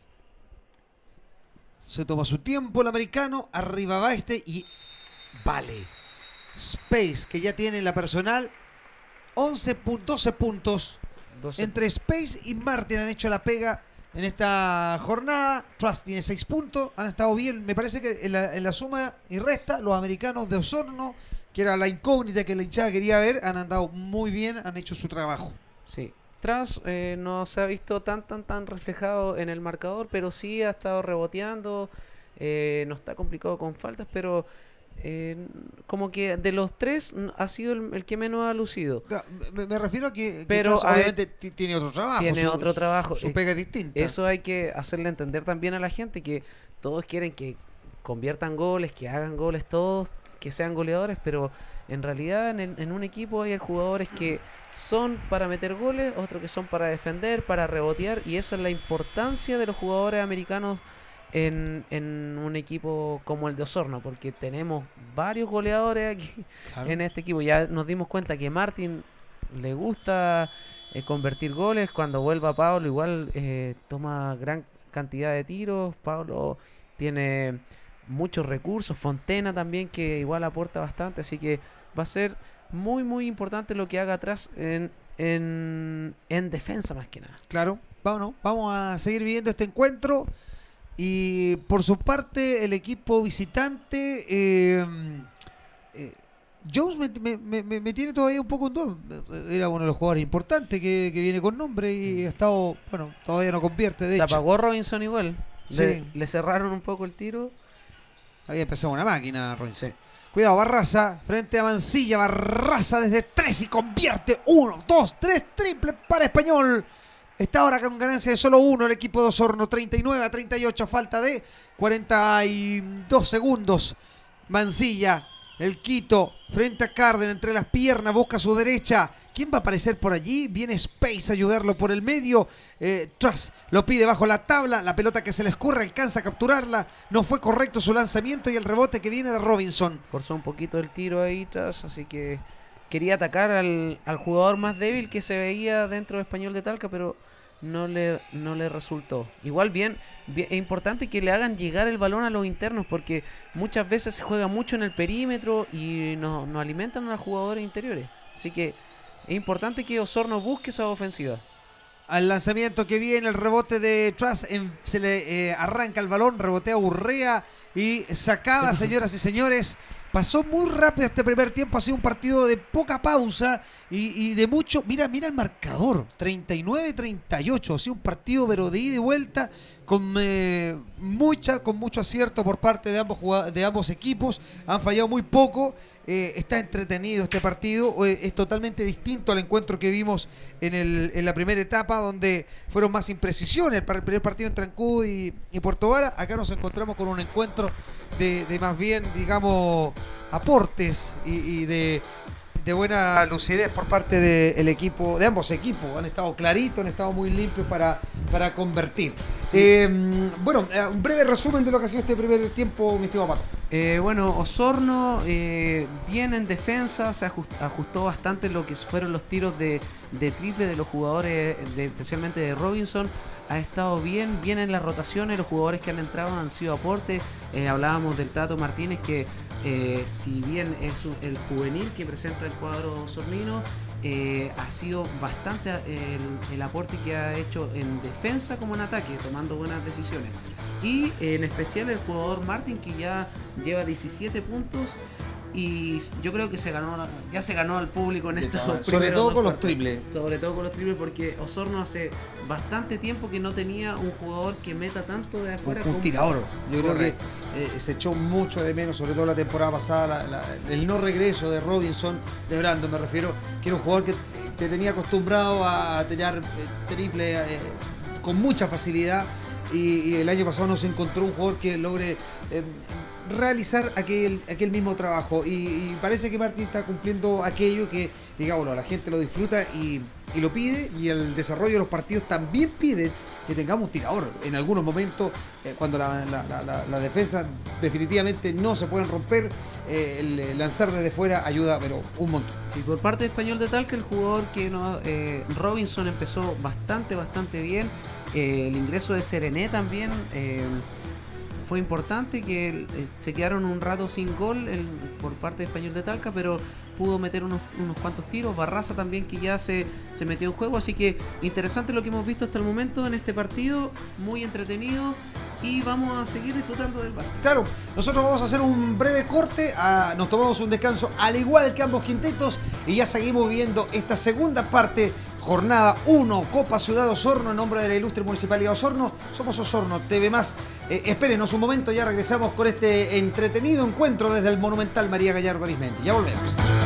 Se toma su tiempo el americano. Arriba va y vale. Space, que ya tiene la personal 12 puntos. 12. Entre Space y Martin han hecho la pega en esta jornada. Trust tiene 6 puntos. Han estado bien. Me parece que en la suma y resta, los americanos de Osorno, que era la incógnita que la hinchada quería ver, han andado muy bien, han hecho su trabajo. Sí. Trust no se ha visto tan reflejado en el marcador, pero sí ha estado reboteando. No está complicado con faltas, pero como que de los tres ha sido el que menos ha lucido. Me refiero a que pero Trust obviamente tiene otro trabajo. Tiene otro trabajo. Su pega es distinta. Eso hay que hacerle entender también a la gente, que todos quieren que conviertan goles, que hagan goles todos, que sean goleadores, pero en realidad en un equipo hay jugadores que son para meter goles, otros que son para defender, para rebotear, y eso es la importancia de los jugadores americanos en un equipo como el de Osorno, porque tenemos varios goleadores aquí. Claro. En este equipo. Ya nos dimos cuenta que Martin le gusta convertir goles. Cuando vuelva Pablo igual toma gran cantidad de tiros. Pablo tiene muchos recursos. Fontena también, que igual aporta bastante, así que va a ser muy importante lo que haga atrás en defensa, más que nada. Claro, vamos a seguir viendo este encuentro. Y por su parte, el equipo visitante, Jones me tiene todavía un poco en duda. Era uno de los jugadores importantes que viene con nombre y ha estado, bueno, todavía no convierte, de hecho. Se apagó Robinson igual. Sí. Le cerraron un poco el tiro. Había empezado una máquina, Robinson. Sí. Cuidado, Barraza, frente a Mancilla. Barraza desde 3 y convierte 1, 2, 3, triple para Español. Está ahora con ganancia de solo 1 el equipo de Osorno. 39-38, falta de 42 segundos. Mancilla, el Quito, frente a Carden, entre las piernas, busca a su derecha. ¿Quién va a aparecer por allí? Viene Space a ayudarlo por el medio. Trust lo pide bajo la tabla. La pelota que se le escurre, alcanza a capturarla. No fue correcto su lanzamiento y el rebote que viene de Robinson. Forzó un poquito el tiro ahí, Trust, así que quería atacar al jugador más débil que se veía dentro de Español de Talca, pero no le resultó. Igual bien, es importante que le hagan llegar el balón a los internos, porque muchas veces se juega mucho en el perímetro y no alimentan a los jugadores interiores. Así que es importante que Osorno busque esa ofensiva. Al lanzamiento que viene, el rebote de Trust, se le arranca el balón, rebotea Urrea y sacada, señoras y señores. Pasó muy rápido este primer tiempo, ha sido un partido de poca pausa y de mucho. Mira el marcador, 39-38, ha sido un partido pero de ida y vuelta con mucho acierto por parte de ambos equipos. Han fallado muy poco. Está entretenido este partido, es totalmente distinto al encuentro que vimos en la primera etapa, donde fueron más imprecisiones para el primer partido entre Ancud y Puerto Vara. Acá nos encontramos con un encuentro de más bien, digamos, aportes y de buena lucidez por parte del equipo, de ambos equipos. Han estado claritos, han estado muy limpios para convertir. Sí. Bueno, un breve resumen de lo que ha sido este primer tiempo, mi estimado Pato. Bueno, Osorno bien en defensa, se ajustó bastante lo que fueron los tiros de triple de los jugadores, especialmente de Robinson. Ha estado bien en las rotaciones, los jugadores que han entrado han sido aportes. Hablábamos del Tato Martínez, que si bien es el juvenil que presenta el cuadro osornino, ha sido bastante el aporte que ha hecho en defensa como en ataque, tomando buenas decisiones. Y en especial el jugador Martin, que ya lleva 17 puntos. Y yo creo que ya se ganó al público en estos sobre todo con los triples. Sobre todo con los triples, porque Osorno hace bastante tiempo que no tenía un jugador que meta tanto de afuera. Un tirador. Yo creo que se echó mucho de menos, sobre todo la temporada pasada, el no regreso de Robinson, de Brandon me refiero, que era un jugador que te tenía acostumbrado a tirar triple con mucha facilidad. Y el año pasado no se encontró un jugador que logre realizar aquel mismo trabajo. Y parece que Martín está cumpliendo aquello que, digámoslo, la gente lo disfruta y lo pide, y el desarrollo de los partidos también pide que tengamos un tirador. En algunos momentos, cuando la defensa definitivamente no se pueden romper, el lanzar desde fuera ayuda, pero un montón. Sí, por parte de Español de Talca, el jugador que Robinson empezó bastante bien. El ingreso de Serené también fue importante, que se quedaron un rato sin gol por parte de Español de Talca, pero pudo meter unos cuantos tiros. Barraza también, que ya se metió en juego, así que interesante lo que hemos visto hasta el momento en este partido, muy entretenido, y vamos a seguir disfrutando del básquet. Claro, nosotros vamos a hacer un breve corte, nos tomamos un descanso al igual que ambos quintetos, y ya seguimos viendo esta segunda parte. Jornada 1, Copa Ciudad de Osorno, en nombre de la ilustre Municipalidad de Osorno. Somos Osorno TV+. Espérenos un momento, ya regresamos con este entretenido encuentro desde el Monumental María Gallardo Arizmendi. Ya volvemos.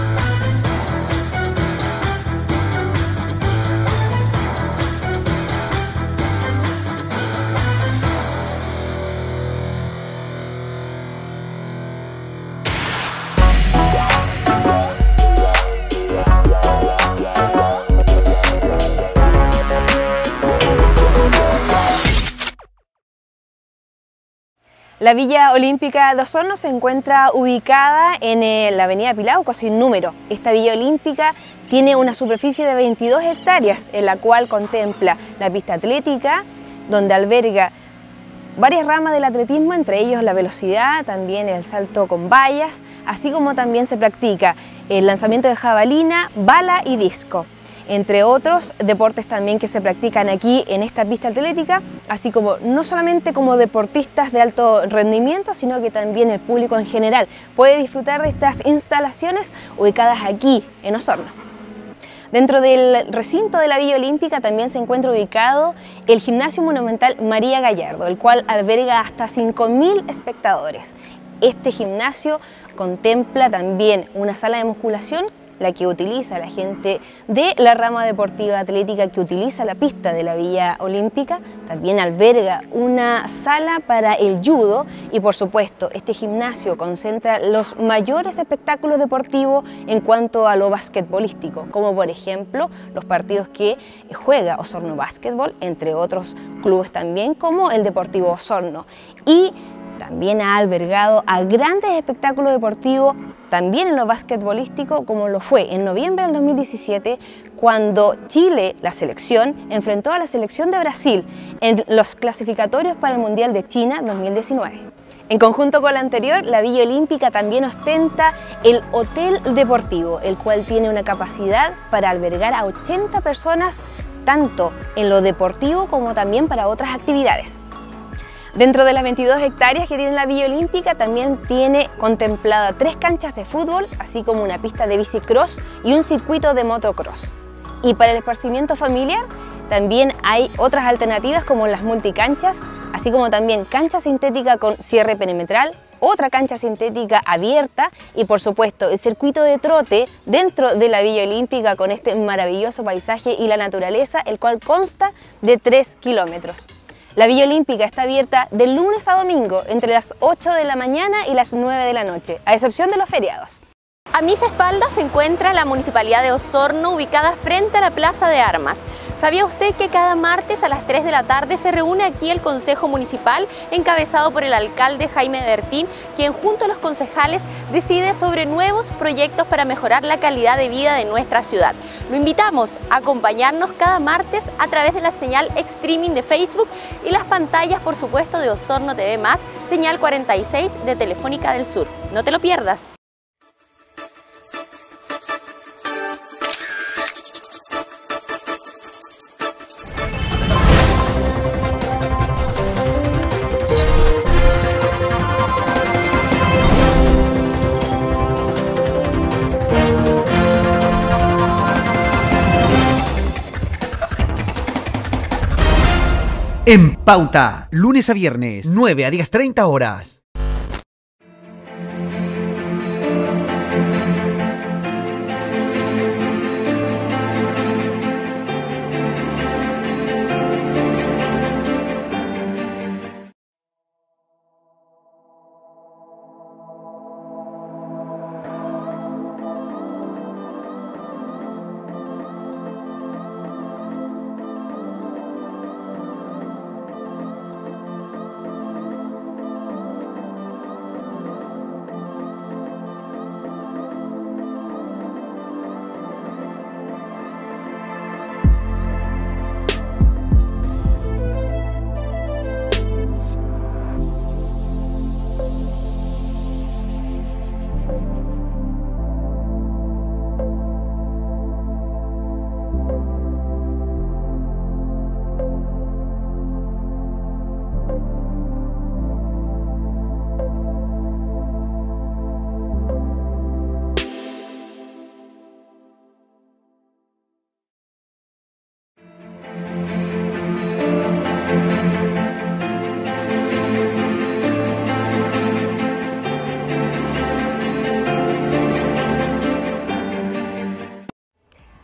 La Villa Olímpica de Osorno se encuentra ubicada en la avenida Pilauco, sin número. Esta Villa Olímpica tiene una superficie de 22 hectáreas, en la cual contempla la pista atlética, donde alberga varias ramas del atletismo, entre ellos la velocidad, también el salto con vallas, así como también se practica el lanzamiento de jabalina, bala y disco, entre otros deportes también que se practican aquí en esta pista atlética, así como no solamente como deportistas de alto rendimiento, sino que también el público en general puede disfrutar de estas instalaciones ubicadas aquí en Osorno. Dentro del recinto de la Villa Olímpica también se encuentra ubicado el Gimnasio Monumental María Gallardo, el cual alberga hasta 5.000 espectadores. Este gimnasio contempla también una sala de musculación, la que utiliza la gente de la rama deportiva atlética que utiliza la pista de la Villa Olímpica. También alberga una sala para el judo y, por supuesto, este gimnasio concentra los mayores espectáculos deportivos en cuanto a lo basquetbolístico, como por ejemplo los partidos que juega Osorno Básquetbol, entre otros clubes también como el Deportivo Osorno. Y también ha albergado a grandes espectáculos deportivos, también en lo basquetbolístico, como lo fue en noviembre del 2017, cuando Chile, la selección, enfrentó a la selección de Brasil en los clasificatorios para el Mundial de China 2019. En conjunto con la anterior, la Villa Olímpica también ostenta el Hotel Deportivo, el cual tiene una capacidad para albergar a 80 personas, tanto en lo deportivo como también para otras actividades. Dentro de las 22 hectáreas que tiene la Villa Olímpica también tiene contemplada 3 canchas de fútbol, así como una pista de bicicross y un circuito de motocross. Y para el esparcimiento familiar también hay otras alternativas como las multicanchas, así como también cancha sintética con cierre perimetral, otra cancha sintética abierta y, por supuesto, el circuito de trote dentro de la Villa Olímpica con este maravilloso paisaje y la naturaleza, el cual consta de 3 kilómetros. La Villa Olímpica está abierta de lunes a domingo entre las 8 de la mañana y las 9 de la noche, a excepción de los feriados. A mis espaldas se encuentra la Municipalidad de Osorno, ubicada frente a la Plaza de Armas. ¿Sabía usted que cada martes a las 3 de la tarde se reúne aquí el Consejo Municipal, encabezado por el alcalde Jaime Bertín, quien junto a los concejales decide sobre nuevos proyectos para mejorar la calidad de vida de nuestra ciudad? Lo invitamos a acompañarnos cada martes a través de la señal streaming de Facebook y las pantallas, por supuesto, de Osorno TV+, señal 46 de Telefónica del Sur. No te lo pierdas. En Pauta, lunes a viernes, 9 a 10:30 horas.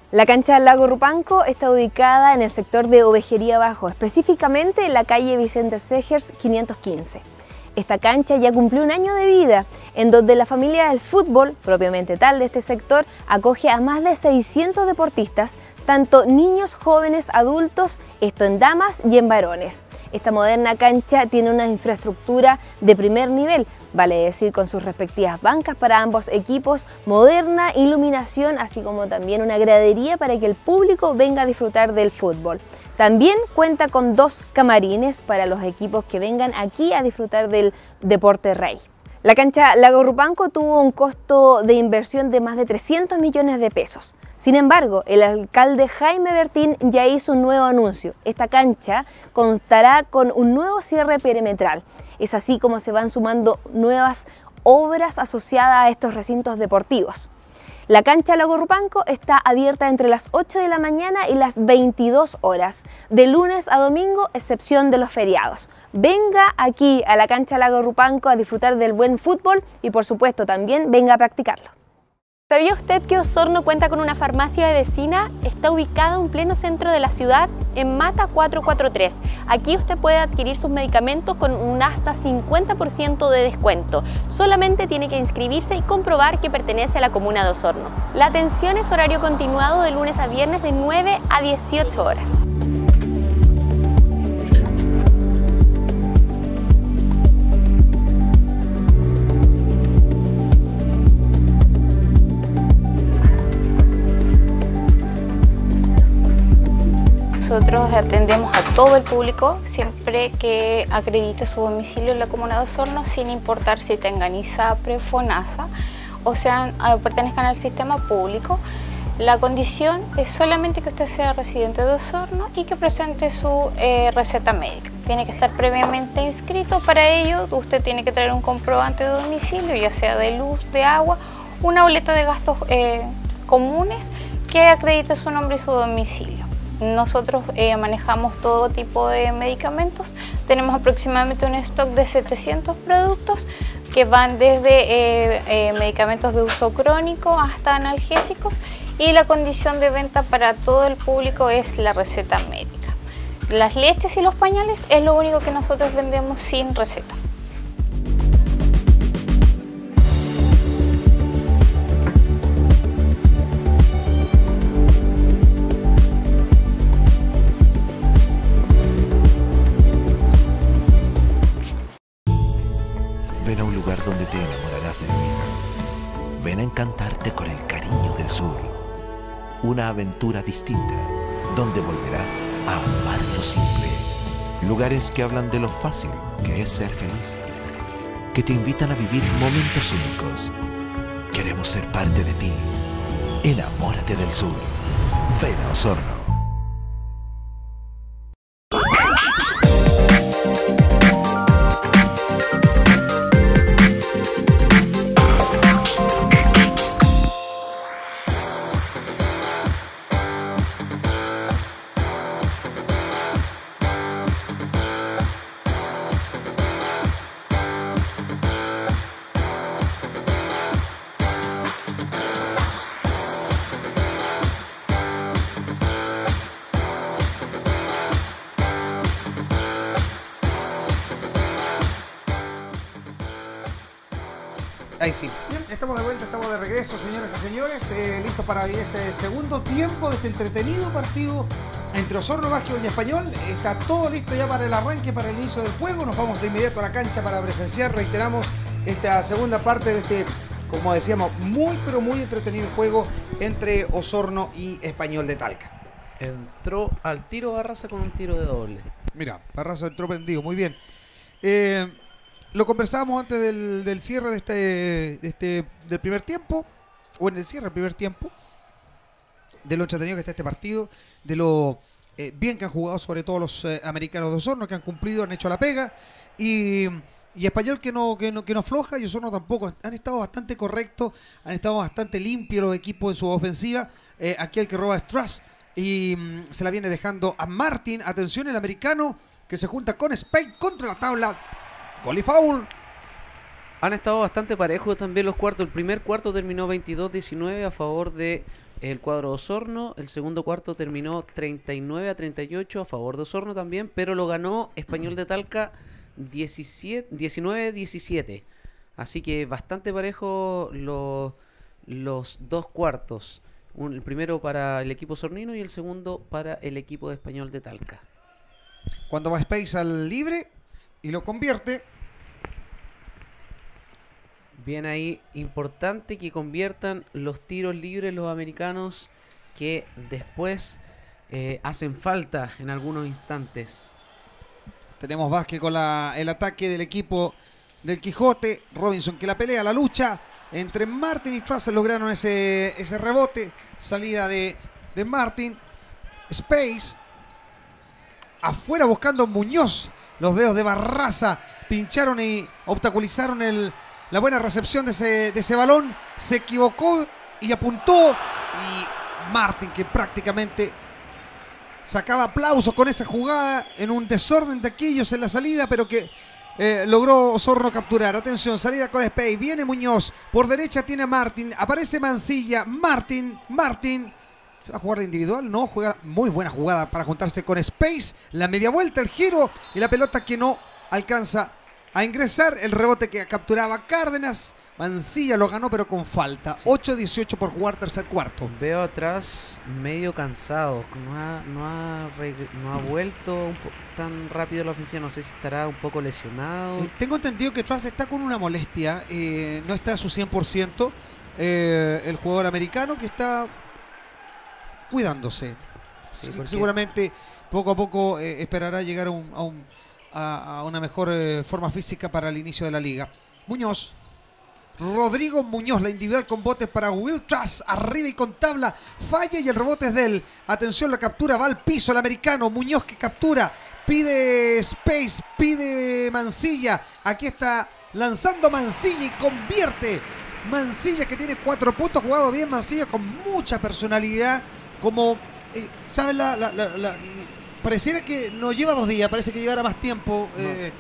La cancha del Lago Rupanco está ubicada en el sector de Ovejería Bajo, específicamente en la calle Vicente Segers 515. Esta cancha ya cumplió un año de vida, en donde la familia del fútbol, propiamente tal de este sector, acoge a más de 600 deportistas, tanto niños, jóvenes, adultos, esto en damas y en varones. Esta moderna cancha tiene una infraestructura de primer nivel, vale decir con sus respectivas bancas para ambos equipos, moderna iluminación, así como también una gradería para que el público venga a disfrutar del fútbol. También cuenta con 2 camarines para los equipos que vengan aquí a disfrutar del deporte rey. La cancha Lago Rupanco tuvo un costo de inversión de más de 300 millones de pesos. Sin embargo, el alcalde Jaime Bertín ya hizo un nuevo anuncio. Esta cancha constará con un nuevo cierre perimetral. Es así como se van sumando nuevas obras asociadas a estos recintos deportivos. La cancha Lago Rupanco está abierta entre las 8 de la mañana y las 22 horas, de lunes a domingo, excepción de los feriados. Venga aquí a la cancha Lago Rupanco a disfrutar del buen fútbol y por supuesto también venga a practicarlo. ¿Sabía usted que Osorno cuenta con una farmacia de vecina? Está ubicada en pleno centro de la ciudad, en Mata 443. Aquí usted puede adquirir sus medicamentos con un hasta 50% de descuento. Solamente tiene que inscribirse y comprobar que pertenece a la comuna de Osorno. La atención es horario continuado de lunes a viernes de 9 a 18 horas. Nosotros atendemos a todo el público siempre que acredite su domicilio en la comuna de Osorno, sin importar si tengan ISAPRE, FONASA o sean, pertenezcan al sistema público. La condición es solamente que usted sea residente de Osorno y que presente su receta médica. Tiene que estar previamente inscrito. Para ello usted tiene que traer un comprobante de domicilio, ya sea de luz, de agua, una boleta de gastos comunes que acredite su nombre y su domicilio. Nosotros manejamos todo tipo de medicamentos. Tenemos aproximadamente un stock de 700 productos que van desde medicamentos de uso crónico hasta analgésicos, y la condición de venta para todo el público es la receta médica. Las leches y los pañales es lo único que nosotros vendemos sin receta. Ven a un lugar donde te enamorarás de mi vida. Ven a encantarte con el cariño del sur. Una aventura distinta, donde volverás a amar lo simple. Lugares que hablan de lo fácil que es ser feliz. Que te invitan a vivir momentos únicos. Queremos ser parte de ti. Enamórate del sur. Ven a Osorno. Ahí sí. Bien, estamos de vuelta, estamos de regreso, señoras y señores, listos para vivir este segundo tiempo de este entretenido partido entre Osorno, Básquetbol y Español. Está todo listo ya para el arranque, para el inicio del juego. Nos vamos de inmediato a la cancha para presenciar, reiteramos, esta segunda parte de este, como decíamos, muy pero muy entretenido juego entre Osorno y Español de Talca. Entró al tiro Barraza con un tiro de doble. Mira, Barraza entró prendido, muy bien. Lo conversábamos antes del cierre del primer tiempo, o en el cierre del primer tiempo, de lo entretenido que está este partido, de lo bien que han jugado sobre todo los americanos de Osorno, que han cumplido, han hecho la pega, y Español que no afloja, y Osorno tampoco. Han estado bastante correctos, han estado bastante limpios los equipos en su ofensiva. Aquí el que roba es Truss, y se la viene dejando a Martin. Atención, el americano que se junta con Spade contra la tabla. Gol y foul. Han estado bastante parejos también los cuartos. El primer cuarto terminó 22-19 a favor de el cuadro de Osorno. El segundo cuarto terminó 39-38 a favor de Osorno también, pero lo ganó Español de Talca 19-17. Así que bastante parejo los dos cuartos. El primero para el equipo sornino y el segundo para el equipo de Español de Talca. Cuando va Space al libre y lo convierte. Bien ahí, importante que conviertan los tiros libres los americanos, que después hacen falta en algunos instantes. Tenemos Vázquez con el ataque del equipo del Quijote. Robinson que la pelea, la lucha entre Martin y Truss. Lograron ese rebote. Salida de Martin. Space afuera buscando Muñoz. Los dedos de Barraza pincharon y obstaculizaron la buena recepción de ese balón. Se equivocó y apuntó. Y Martin, que prácticamente sacaba aplausos con esa jugada en un desorden de aquellos en la salida, pero que logró Osorno capturar. Atención, salida con Space. Viene Muñoz. Por derecha tiene a Martin. Aparece Mancilla. Martin. ¿Se va a jugar de individual? No, juega muy buena jugada para juntarse con Space. La media vuelta, el giro y la pelota que no alcanza a ingresar. El rebote que capturaba Cárdenas. Mancilla lo ganó pero con falta. 8-18 por jugar tercer cuarto. Veo atrás medio cansado. No ha vuelto tan rápido a la ofensiva. No sé si estará un poco lesionado. Tengo entendido que Truss está con una molestia. No está a su 100%. El jugador americano que está cuidándose. Sí, seguramente poco a poco esperará llegar a una mejor forma física para el inicio de la liga. Muñoz. Rodrigo Muñoz, la individual con botes para Will Truss, arriba y con tabla, falla y el rebote es de él. Atención, la captura, va al piso el americano. Muñoz que captura, pide Space, pide Mancilla. Aquí está lanzando Mancilla y convierte. Mancilla que tiene 4 puntos, jugado bien Mancilla con mucha personalidad. Como, ¿sabes? Pareciera que no lleva 2 días, parece que llevará más tiempo.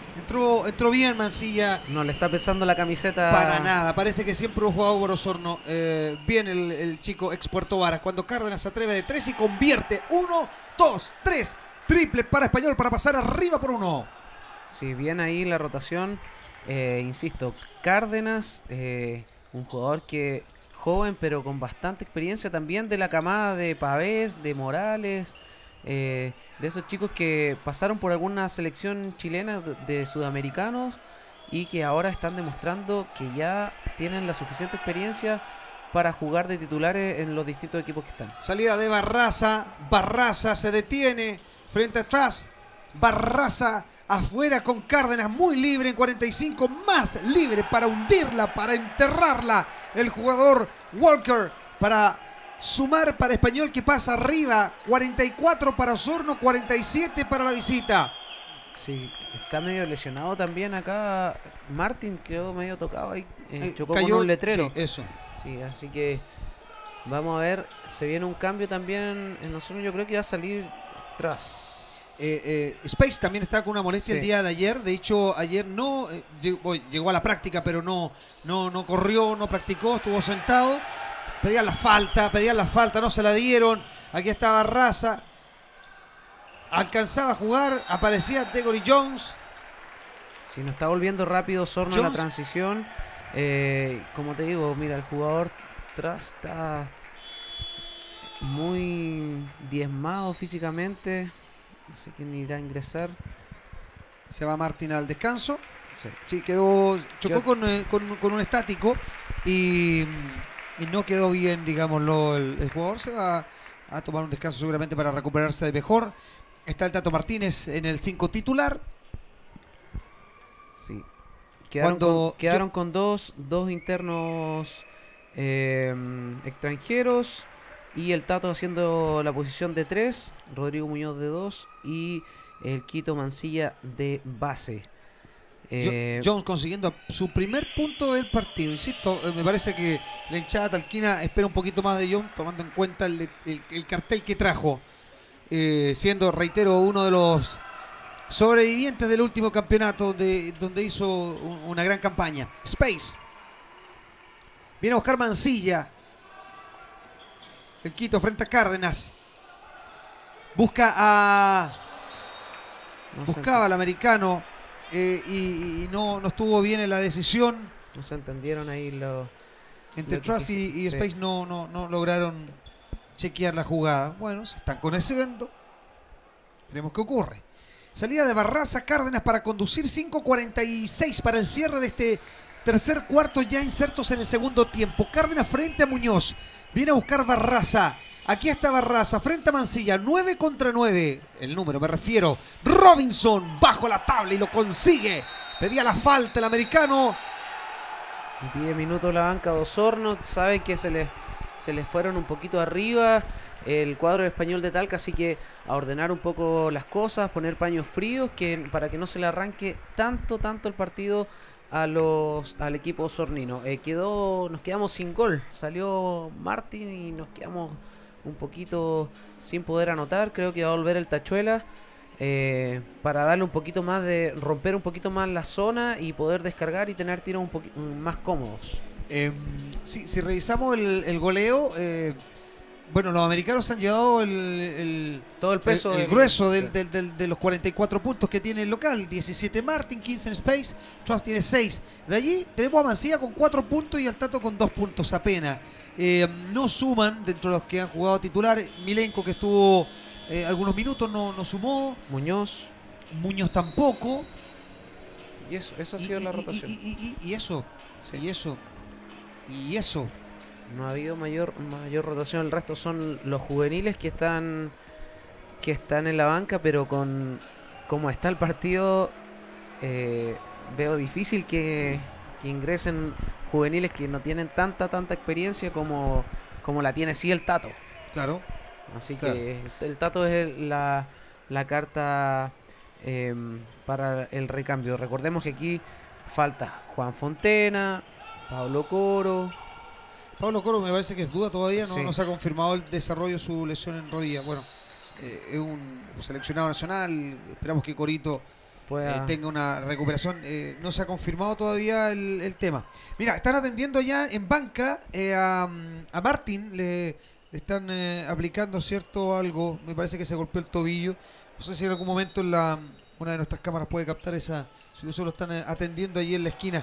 Entró bien Mancilla. No le está pesando la camiseta. Para nada, parece que siempre ha jugado por Osorno. Bien el chico ex Puerto Varas. Cuando Cárdenas se atreve de 3 y convierte. 1, 2, 3. Triple para Español para pasar arriba por 1. Sí, bien ahí la rotación. Insisto, Cárdenas, un jugador que joven pero con bastante experiencia también de la camada de Pavés, de Morales. De esos chicos que pasaron por alguna selección chilena de sudamericanos y que ahora están demostrando que ya tienen la suficiente experiencia para jugar de titulares en los distintos equipos que están. Salida de Barraza. Barraza se detiene frente a Truss. Barraza afuera con Cárdenas muy libre en 45, más libre para hundirla, para enterrarla. El jugador Walker para sumar para Español que pasa arriba. 44 para Osorno, 47 para la visita. Sí, está medio lesionado también acá. Martin quedó medio tocado ahí. Chocó cayó, con un letrero. Sí, eso. Sí, así que vamos a ver. Se viene un cambio también en Osorno. Yo creo que va a salir Truss. Space también está con una molestia el día de ayer. De hecho, ayer no llegó a la práctica, pero no corrió, no practicó, estuvo sentado. Pedían la falta, no se la dieron. Aquí estaba Barraza. Alcanzaba a jugar, aparecía Gregory Jones. Si no está volviendo rápido Osorno en la transición. Como te digo, mira, el jugador Truss está muy diezmado físicamente. No sé quién irá a ingresar. Se va Martín al descanso. Sí, chocó con un estático y no quedó bien, digámoslo. El jugador se va a tomar un descanso seguramente para recuperarse de mejor. Está el Tato Martínez en el 5 titular. Sí. Quedaron con dos internos extranjeros. Y el Tato haciendo la posición de 3, Rodrigo Muñoz de 2 y el Quito Mancilla de base. Jones consiguiendo su primer punto del partido. Insisto, me parece que la hinchada talquina espera un poquito más de Jones, tomando en cuenta el cartel que trajo. Siendo, reitero, uno de los sobrevivientes del último campeonato donde hizo una gran campaña. Space. Viene a buscar Mancilla. El Quito frente a Cárdenas. Busca a... Buscaba al americano y no estuvo bien en la decisión. No se entendieron ahí los... Entre Truss y Space no lograron chequear la jugada. Bueno, se están conociendo. Veremos qué ocurre. Salida de Barraza, Cárdenas para conducir. 5:46 para el cierre de este tercer cuarto, ya insertos en el segundo tiempo. Cárdenas frente a Muñoz. Viene a buscar Barraza. Aquí está Barraza frente a Mancilla. 9 contra 9. El número me refiero. Robinson bajo la tabla y lo consigue. Pedía la falta el americano. Pide minutos la banca de Osorno. Sabe que se les fueron un poquito arriba el cuadro español de Talca, así que a ordenar un poco las cosas, poner paños fríos para que no se le arranque tanto el partido al equipo osornino. Nos quedamos sin gol. Salió Martín y nos quedamos un poquito sin poder anotar. Creo que va a volver el Tachuela para darle un poquito más de romper un poquito más la zona y poder descargar y tener tiros un poquito más cómodos. Si revisamos el goleo, bueno, los americanos han llevado todo el peso, el grueso de los 44 puntos que tiene el local. 17 Martin, 15 en Space, Truss tiene 6. De allí tenemos a Mancilla con 4 puntos y al Tato con 2 puntos apenas. No suman dentro de los que han jugado titular. Milenko, que estuvo algunos minutos, no sumó. Muñoz tampoco. Y eso ha sido la rotación. Y eso. No ha habido mayor rotación. El resto son los juveniles que están en la banca, pero como está el partido, veo difícil que ingresen juveniles que no tienen tanta experiencia como la tiene sí el Tato. Claro. Así que el Tato es la carta para el recambio. Recordemos que aquí falta Juan Fontena, Pablo Coro. Pablo Coro me parece que es duda todavía, Sí. No se ha confirmado el desarrollo de su lesión en rodilla. Bueno, es un seleccionado nacional, esperamos que Corito tenga una recuperación. No se ha confirmado todavía el tema. Mira, están atendiendo ya en banca a Martín, le están aplicando algo, me parece que se golpeó el tobillo. No sé si en algún momento una de nuestras cámaras puede captar esa situación, lo están atendiendo allí en la esquina.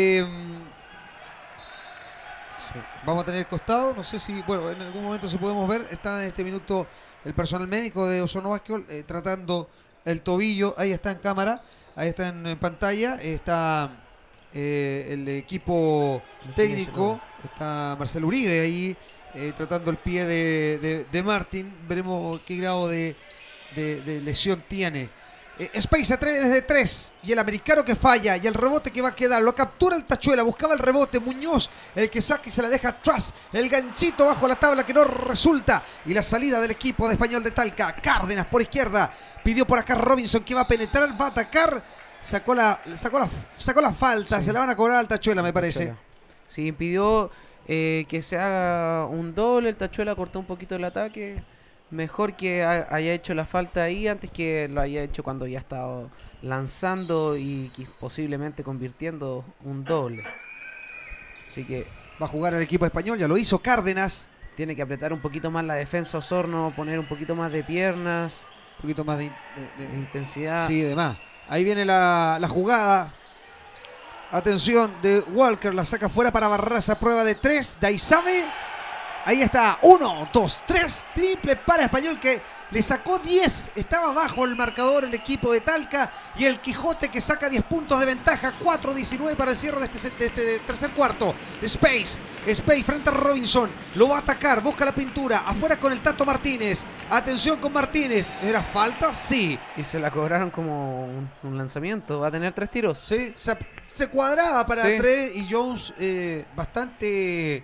Vamos a tener costado, no sé si, bueno, en algún momento si podemos ver, está en este minuto el personal médico de Osorno Básquetbol tratando el tobillo. Ahí está en cámara, ahí está en pantalla, está el equipo técnico, está Marcelo Uribe ahí tratando el pie de Martín. Veremos qué grado de lesión tiene. Space atreve desde 3 y el americano que falla y el rebote que va a quedar, lo captura el Tachuela, buscaba el rebote, Muñoz el que saca y se la deja a Truss, el ganchito bajo la tabla que no resulta y la salida del equipo de Español de Talca. Cárdenas por izquierda, pidió por acá Robinson que va a penetrar, va a atacar, sacó la falta, sí. Se la van a cobrar al Tachuela, me parece. Sí, impidió que se haga un doble, el Tachuela cortó un poquito el ataque. Mejor que haya hecho la falta ahí antes que lo haya hecho cuando ya estaba lanzando y posiblemente convirtiendo un doble. Así que va a jugar el equipo español, ya lo hizo Cárdenas. Tiene que apretar un poquito más la defensa Osorno, poner un poquito más de piernas, un poquito más de intensidad. Sí, además. Ahí viene la jugada. Atención de Walker, la saca fuera para Barraza, prueba de 3, Daisabe. Ahí está, 1, 2, 3, triple para Español que le sacó 10. Estaba bajo el marcador el equipo de Talca y el Quijote que saca 10 puntos de ventaja. 4-19 para el cierre de este tercer cuarto. Space frente a Robinson. Lo va a atacar, busca la pintura. Afuera con el Tato Martínez. Atención con Martínez. ¿Era falta? Sí. Y se la cobraron como un lanzamiento. Va a tener 3 tiros. Sí, se cuadraba para 3 y Jones bastante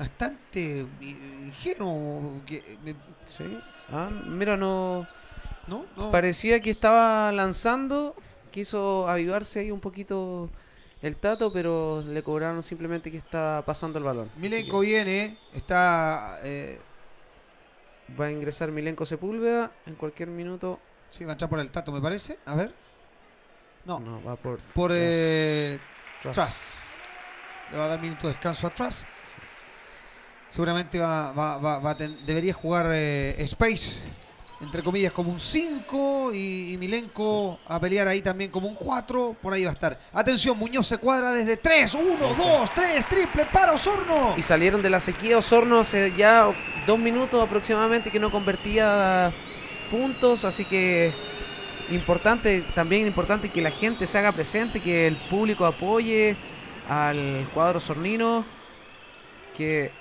ingenuo. Sí. Mira, no. Parecía que estaba lanzando. Quiso avivarse ahí un poquito el Tato, pero le cobraron simplemente que estaba pasando el balón. Milenko viene, está. Va a ingresar Milenko Sepúlveda en cualquier minuto. Sí, va a entrar por el Tato, me parece. A ver. No, va por Truss. Le va a dar minuto de descanso a Truss. Seguramente debería jugar Space, entre comillas, como un 5 y Milenko a pelear ahí también como un 4. Por ahí va a estar. Atención, Muñoz se cuadra desde 3. 1, 2, 3. Triple para Osorno. Y salieron de la sequía Osorno hace ya 2 minutos aproximadamente que no convertía puntos. Así que también importante que la gente se haga presente, que el público apoye al cuadro osornino, que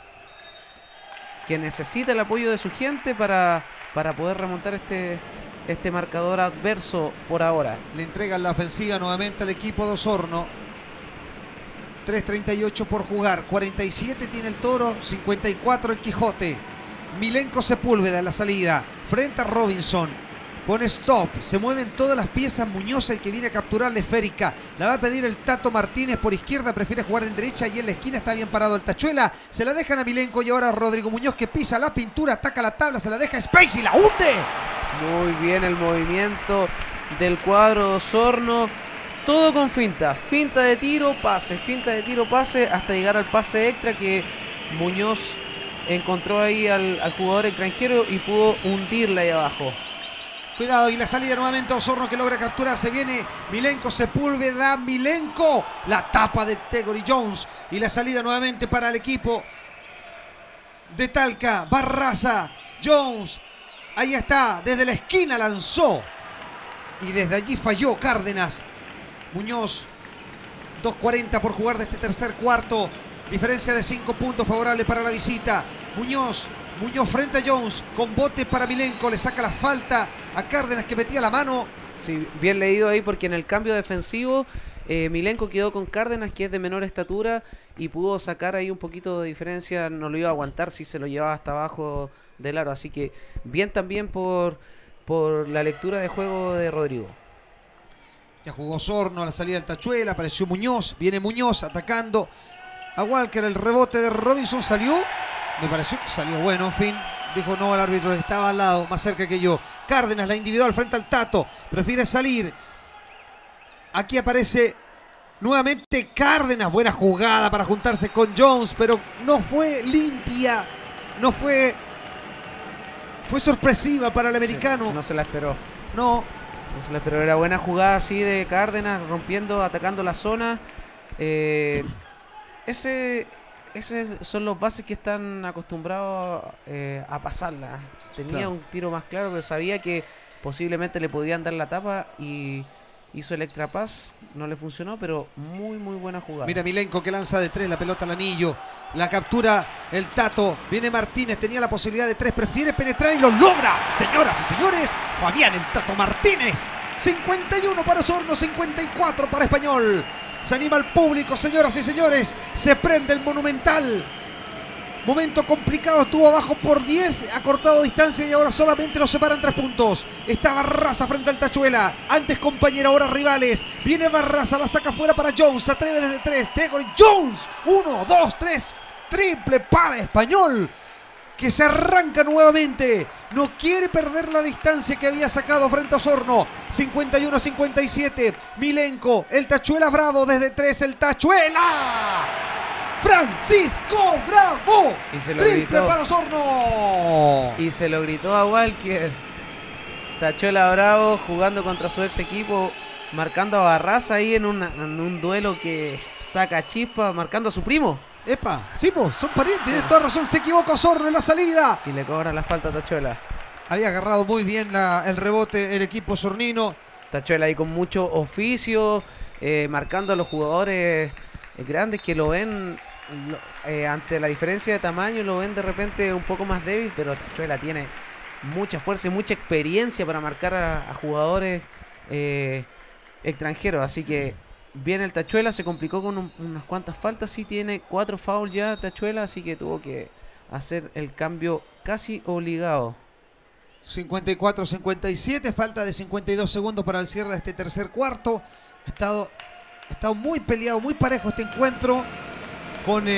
necesita el apoyo de su gente para poder remontar este marcador adverso por ahora. Le entregan la ofensiva nuevamente al equipo de Osorno. 3:38 por jugar. 47 tiene el Toro, 54 el Quijote. Milenko Sepúlveda en la salida. Frente a Robinson. Pone stop, se mueven todas las piezas. Muñoz, el que viene a capturar la esférica. La va a pedir el Tato Martínez por izquierda, prefiere jugar en derecha y en la esquina está bien parado el Tachuela. Se la dejan a Milenko y ahora Rodrigo Muñoz, que pisa la pintura, ataca la tabla, se la deja a Space y la hunde. Muy bien el movimiento del cuadro de Osorno. Todo con finta. Finta de tiro, pase. Finta de tiro, pase. Hasta llegar al pase extra que Muñoz encontró ahí al jugador extranjero y pudo hundirla ahí abajo. Cuidado, y la salida nuevamente a Osorno, que logra capturar. Se viene Milenko Sepúlveda. Milenko, la tapa de Tegory Jones. Y la salida nuevamente para el equipo de Talca. Barraza, Jones. Ahí está, desde la esquina lanzó. Y desde allí falló Cárdenas. Muñoz, 2:40 por jugar de este tercer cuarto. Diferencia de 5 puntos favorable para la visita. Muñoz frente a Jones, con bote para Milenko, le saca la falta a Cárdenas, que metía la mano. Sí, bien leído ahí, porque en el cambio defensivo Milenko quedó con Cárdenas, que es de menor estatura, y pudo sacar ahí un poquito de diferencia. No lo iba a aguantar si se lo llevaba hasta abajo del aro, así que bien también por la lectura de juego de Rodrigo. Ya jugó Osorno a la salida del Tachuela, apareció Muñoz, viene Muñoz atacando a Walker, el rebote de Robinson salió. Me pareció que salió bueno, en fin. Dijo no al árbitro, estaba al lado, más cerca que yo. Cárdenas, la individual frente al Tato. Prefiere salir. Aquí aparece nuevamente Cárdenas. Buena jugada para juntarse con Jones, pero no fue limpia. No fue... Fue sorpresiva para el americano. Sí, no se la esperó. No se la esperó. Era buena jugada así de Cárdenas, rompiendo, atacando la zona. Esos son los bases que están acostumbrados a pasarla. Tenía un tiro más claro, pero sabía que posiblemente le podían dar la tapa y hizo el extra pass. No le funcionó, pero muy buena jugada. Mira Milenko, que lanza de 3 la pelota al anillo. La captura el Tato. Viene Martínez, tenía la posibilidad de 3, prefiere penetrar y lo logra. Señoras y señores, Fabián el Tato Martínez. 51 para Osorno, 54 para Español. Se anima el público, señoras y señores. Se prende el Monumental. Momento complicado, estuvo abajo por 10, ha cortado distancia y ahora solamente lo separan 3 puntos. Está Barraza frente al Tachuela. Antes compañero, ahora rivales. Viene Barraza, la saca fuera para Jones. Se atreve desde 3. Tegory Jones. 1, 2, 3. Triple para Español, que se arranca nuevamente. No quiere perder la distancia que había sacado frente a Osorno. 51-57. Milenko, el Tachuela bravo desde 3. El Tachuela. Francisco Bravo. Y se lo triple gritó para Osorno. Y se lo gritó a Walker. Tachuela Bravo jugando contra su ex equipo, marcando a Barraza ahí en un duelo que saca chispa, marcando a su primo. Epa, sí, po, son parientes, tienes toda razón. Se equivoca Osorno en la salida. Y le cobran la falta a Tachuela. Había agarrado muy bien el rebote el equipo osornino. Tachuela ahí con mucho oficio, marcando a los jugadores grandes que lo ven, ante la diferencia de tamaño, lo ven de repente un poco más débil, pero Tachuela tiene mucha fuerza y mucha experiencia para marcar a jugadores extranjeros. Así que bien el Tachuela, se complicó con unas cuantas faltas. Sí tiene 4 fouls ya Tachuela, así que tuvo que hacer el cambio casi obligado. 54-57, falta de 52 segundos para el cierre de este tercer cuarto. Ha estado muy peleado, muy parejo este encuentro, con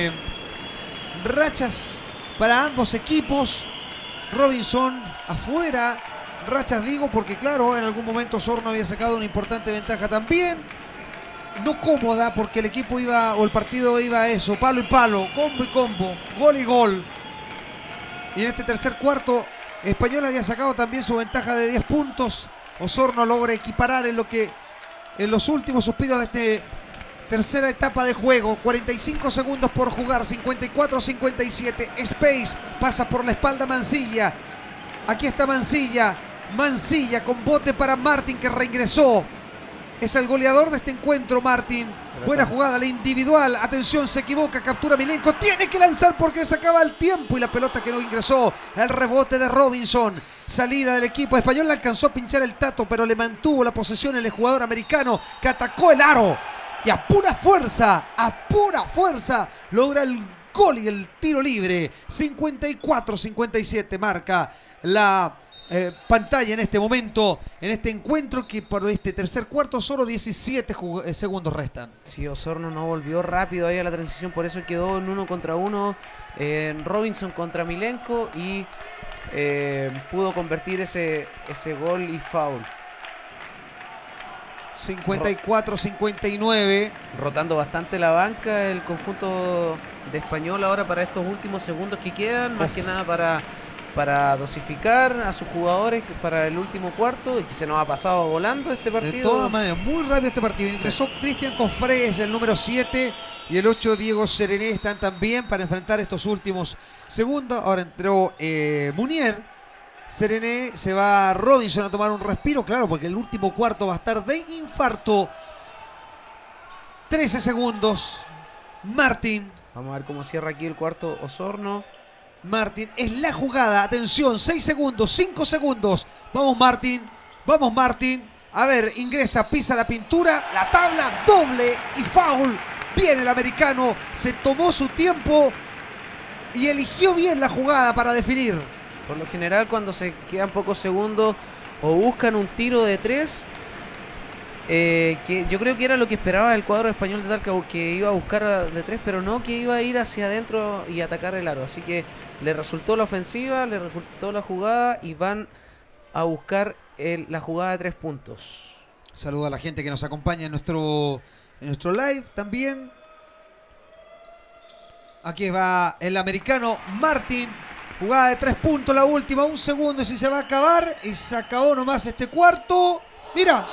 rachas para ambos equipos. Robinson afuera, rachas digo porque claro, en algún momento Osorno había sacado una importante ventaja también. no cómoda, porque el equipo iba, o el partido iba a eso, palo y palo, combo y combo, gol y gol. Y en este tercer cuarto, Español había sacado también su ventaja de 10 puntos. Osorno logra equiparar en los últimos suspiros de esta tercera etapa de juego. 45 segundos por jugar, 54-57. Space pasa por la espalda Mancilla. Aquí está Mancilla. Mancilla con bote para Martín, que reingresó. Es el goleador de este encuentro, Martín. Buena jugada, la individual. Atención, se equivoca, captura Milenko. Tiene que lanzar porque se acaba el tiempo. Y la pelota que no ingresó. El rebote de Robinson. Salida del equipo español. Le alcanzó a pinchar el Tato, pero le mantuvo la posesión el jugador americano, que atacó el aro. Y a pura fuerza, logra el gol y el tiro libre. 54-57 marca la pantalla en este momento, en este encuentro, que por este tercer cuarto solo 17 segundos restan. Sí, Osorno no volvió rápido ahí a la transición, por eso quedó en 1 contra 1 Robinson contra Milenko y pudo convertir ese gol y foul. 54-59. Rotando bastante la banca el conjunto de Español ahora para estos últimos segundos que quedan, más que nada para dosificar a sus jugadores para el último cuarto, y que se nos ha pasado volando este partido. De todas maneras, muy rápido este partido. Ingresó Cristian Cofrés, el número 7, y el 8, Diego Serené, están también para enfrentar estos últimos segundos. Ahora entró Munier. Serené, se va Robinson a tomar un respiro, claro, porque el último cuarto va a estar de infarto. 13 segundos. Martín. Vamos a ver cómo cierra aquí el cuarto Osorno. Martín, es la jugada. Atención, 6 segundos, 5 segundos. Vamos, Martín. Vamos, Martín. A ver, ingresa, pisa la pintura, la tabla, doble y foul. Bien el americano, se tomó su tiempo y eligió bien la jugada para definir. Por lo general, cuando se quedan pocos segundos o buscan un tiro de 3, que yo creo que era lo que esperaba el cuadro español de Talca, que iba a buscar de 3, pero no que iba a ir hacia adentro y atacar el aro. Así que le resultó la ofensiva, le resultó la jugada y van a buscar la jugada de 3 puntos. Saludo a la gente que nos acompaña en nuestro live también. Aquí va el americano Martín. Jugada de 3 puntos, la última, 1 segundo y si se va a acabar. Y se acabó nomás este cuarto. Mira.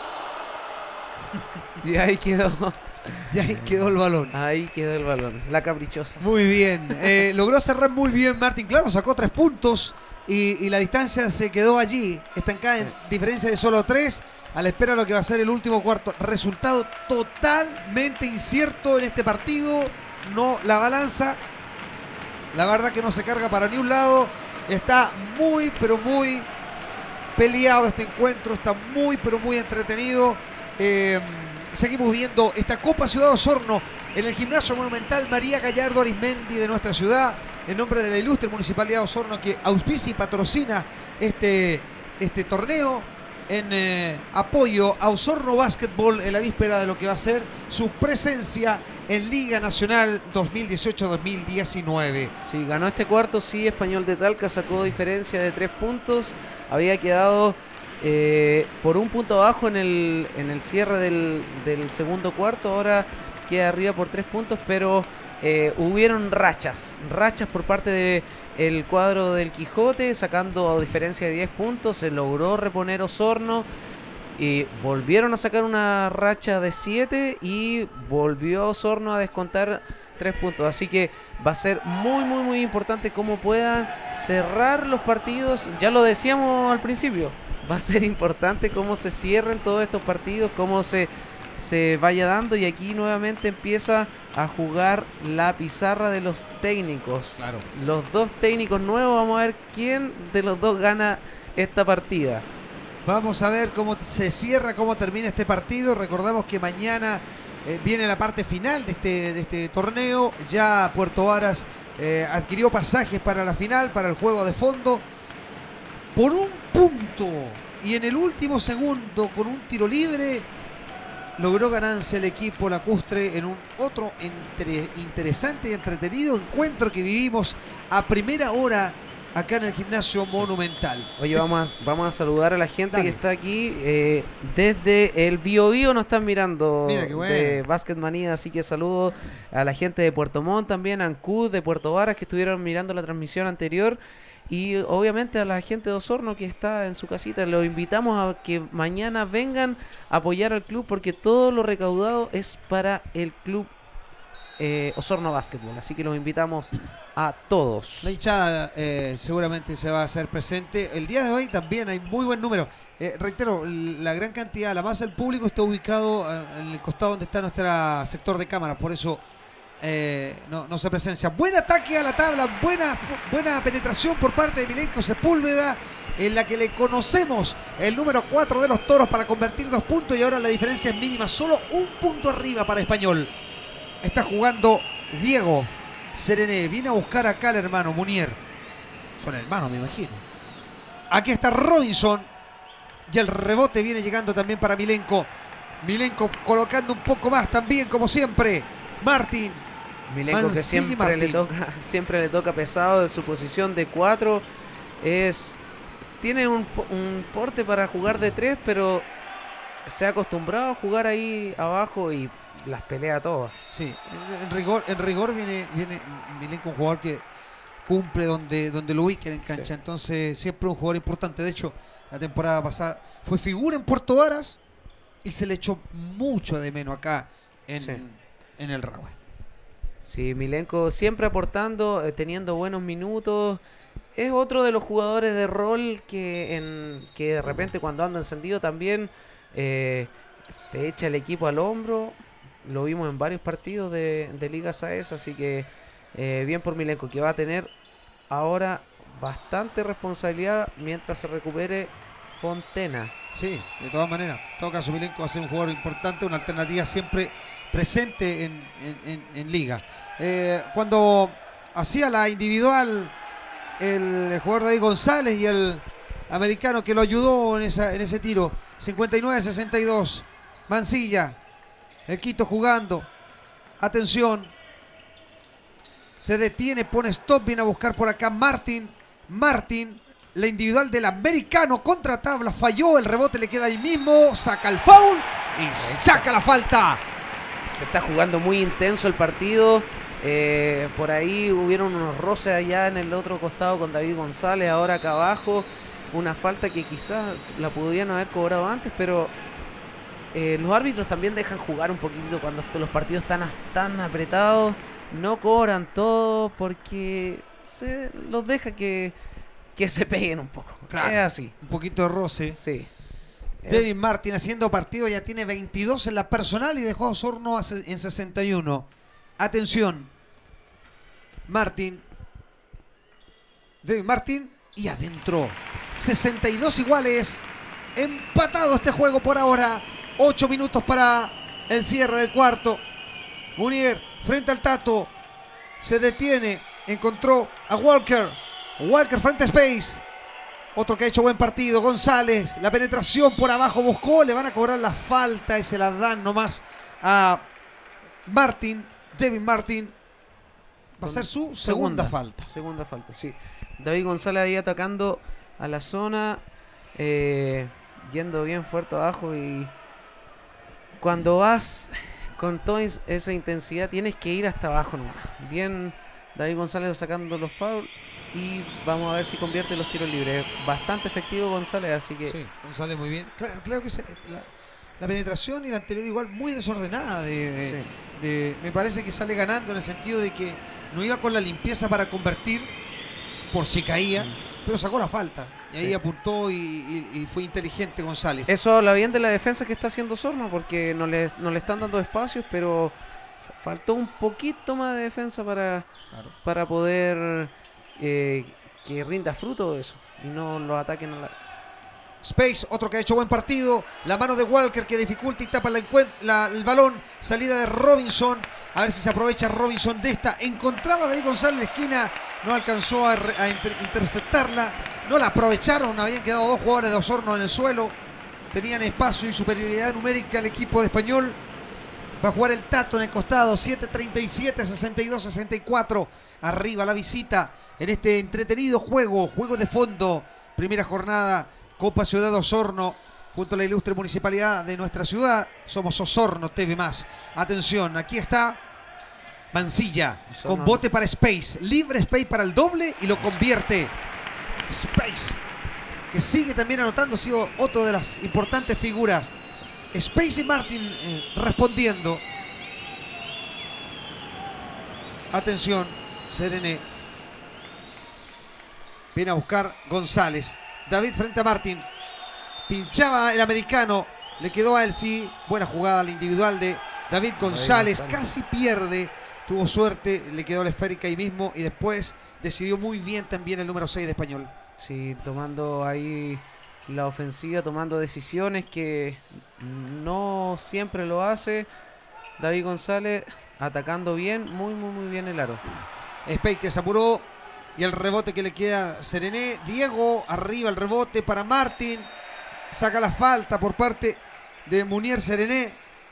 Y ahí quedó. Y ahí quedó el balón. Ahí quedó el balón, la caprichosa. Muy bien. Logró cerrar muy bien Martín. Claro, sacó 3 puntos y la distancia se quedó allí, estancada en diferencia de solo 3, a la espera de lo que va a ser el último cuarto. Resultado totalmente incierto en este partido. No, la balanza, la verdad que no se carga para ni un lado. Está muy, pero muy peleado este encuentro. Está muy, pero muy entretenido. Seguimos viendo esta Copa Ciudad Osorno en el Gimnasio Monumental María Gallardo Arismendi de nuestra ciudad, en nombre de la ilustre Municipalidad de Osorno, que auspicia y patrocina este torneo en apoyo a Osorno Básquetbol en la víspera de lo que va a ser su presencia en Liga Nacional 2018-2019. Sí, ganó este cuarto, sí, Español de Talca sacó diferencia de 3 puntos, había quedado por 1 punto abajo en el cierre del segundo cuarto, ahora queda arriba por 3 puntos, pero hubieron rachas por parte del cuadro del Quijote, sacando diferencia de 10 puntos, se logró reponer Osorno, y volvieron a sacar una racha de 7 y volvió Osorno a descontar 3 puntos, así que va a ser muy muy muy importante cómo puedan cerrar los partidos. Ya lo decíamos al principio, va a ser importante cómo se cierren todos estos partidos, cómo se vaya dando, y aquí nuevamente empieza a jugar la pizarra de los técnicos. Claro. Los 2 técnicos nuevos, vamos a ver quién de los 2 gana esta partida. Vamos a ver cómo se cierra, cómo termina este partido. Recordamos que mañana viene la parte final de este torneo. Ya Puerto Varas adquirió pasajes para la final, para el juego de fondo. Por 1 punto y en el último segundo, con un tiro libre, logró ganancia el equipo lacustre en un otro interesante y entretenido encuentro que vivimos a primera hora acá en el gimnasio Monumental. Oye, vamos a saludar a la gente Dale. que está aquí. Desde el Bio Bio nos están mirando. Mira, qué bueno. De Basket Manía, así que saludo a la gente de Puerto Montt también, a Ancud, de Puerto Varas, que estuvieron mirando la transmisión anterior. Y obviamente a la gente de Osorno que está en su casita. Los invitamos a que mañana vengan a apoyar al club, porque todo lo recaudado es para el club Osorno Básquetbol. Así que los invitamos a todos. La hinchada seguramente se va a hacer presente. El día de hoy también hay muy buen número. Reitero, la gran cantidad, la masa del público está ubicado en el costado donde está nuestro sector de cámara. Por eso no se presencia. Buen ataque a la tabla, buena penetración por parte de Milenko Sepúlveda, en la que le conocemos el número 4 de los Toros para convertir 2 puntos, y ahora la diferencia es mínima, solo 1 punto arriba para Español. Está jugando Diego Serené, viene a buscar acá al hermano Munier. Son hermanos, me imagino. Aquí está Robinson, y el rebote viene llegando también para Milenko. Milenko colocando un poco más también, como siempre. Martín. Milenko, que siempre le toca pesado de su posición de 4. Tiene un porte para jugar de 3, pero se ha acostumbrado a jugar ahí abajo y las pelea todas. Sí, en rigor viene Milenko, un jugador que cumple donde lo ubiquen en cancha. Sí. Entonces siempre un jugador importante. De hecho, la temporada pasada fue figura en Puerto Varas y se le echó mucho de menos acá en el Rahue. Sí, Milenko siempre aportando, teniendo buenos minutos. Es otro de los jugadores de rol que de repente cuando anda encendido también se echa el equipo al hombro. Lo vimos en varios partidos de Liga SAES, así que bien por Milenko, que va a tener ahora bastante responsabilidad mientras se recupere Fontena. Sí, de todas maneras. En todo caso, Milenko va a ser un jugador importante, una alternativa siempre presente en Liga. Cuando hacía la individual el jugador David González y el americano que lo ayudó en ese tiro, 59-62, Mancilla. El Quito jugando. Atención. Se detiene, pone stop, viene a buscar por acá Martín. La individual del americano contra tabla, falló, el rebote le queda ahí mismo, saca el foul y saca la falta. Se está jugando muy intenso el partido. Por ahí hubieron unos roces allá en el otro costado con David González, ahora acá abajo. Una falta que quizás la pudieran haber cobrado antes, pero los árbitros también dejan jugar un poquitito cuando los partidos están tan apretados. No cobran todo porque se los deja que se peguen un poco. Claro, es así. Un poquito de roce. Sí. David Martín haciendo partido, ya tiene 22 en la personal y dejó a Osorno en 61. Atención. David Martín y adentro. 62 iguales. Empatado este juego por ahora. 8 minutos para el cierre del cuarto. Munier frente al Tato. Se detiene. Encontró a Walker. Walker frente a Space. Otro que ha hecho buen partido. González. La penetración por abajo buscó. Le van a cobrar la falta y se la dan nomás a Martín. David Martín. Va a ser su segunda falta. Segunda falta, sí. David González ahí atacando a la zona. Yendo bien fuerte abajo, y cuando vas con toda esa intensidad tienes que ir hasta abajo nomás. Bien David González sacando los fouls y vamos a ver si convierte los tiros libres. Bastante efectivo González, así que... Sí, González muy bien. Claro que la penetración y la anterior igual muy desordenada. Me parece que sale ganando en el sentido de que no iba con la limpieza para convertir por si caía, pero sacó la falta. Y ahí apuntó y fue inteligente González. Eso habla bien de la defensa que está haciendo Osorno, porque no le están dando espacios, pero faltó un poquito más de defensa para poder que rinda fruto de eso y no lo ataquen a la... Space, otro que ha hecho buen partido. La mano de Walker que dificulta y tapa el balón. Salida de Robinson. A ver si se aprovecha Robinson de esta. Encontraba a David González en la esquina. No alcanzó a interceptarla. No la aprovecharon. Habían quedado 2 jugadores de Osorno en el suelo. Tenían espacio y superioridad numérica el equipo de Español. Va a jugar el Tato en el costado. 7:37, 62-64. Arriba la visita en este entretenido juego de fondo. Primera jornada, Copa Ciudad de Osorno. Junto a la ilustre municipalidad de nuestra ciudad. Somos Osorno TV+. Atención, aquí está Mancilla. Osorno. Con bote para Space. Libre Space para el doble y lo convierte. Space, que sigue también anotando, ha sido otro de las importantes figuras. Space y Martin respondiendo. Atención, Serené. Viene a buscar González. David frente a Martin. Pinchaba el americano. Le quedó a él, sí. Buena jugada al individual de David González. Casi pierde. Tuvo suerte. Le quedó la esférica ahí mismo. Y después decidió muy bien también el número 6 de Español. Sí, tomando ahí la ofensiva, tomando decisiones que no siempre lo hace. David González atacando bien, muy bien el aro. Space que se apuró y el rebote que le queda a Serené. Diego arriba, el rebote para Martin. Saca la falta por parte de Munier Serené.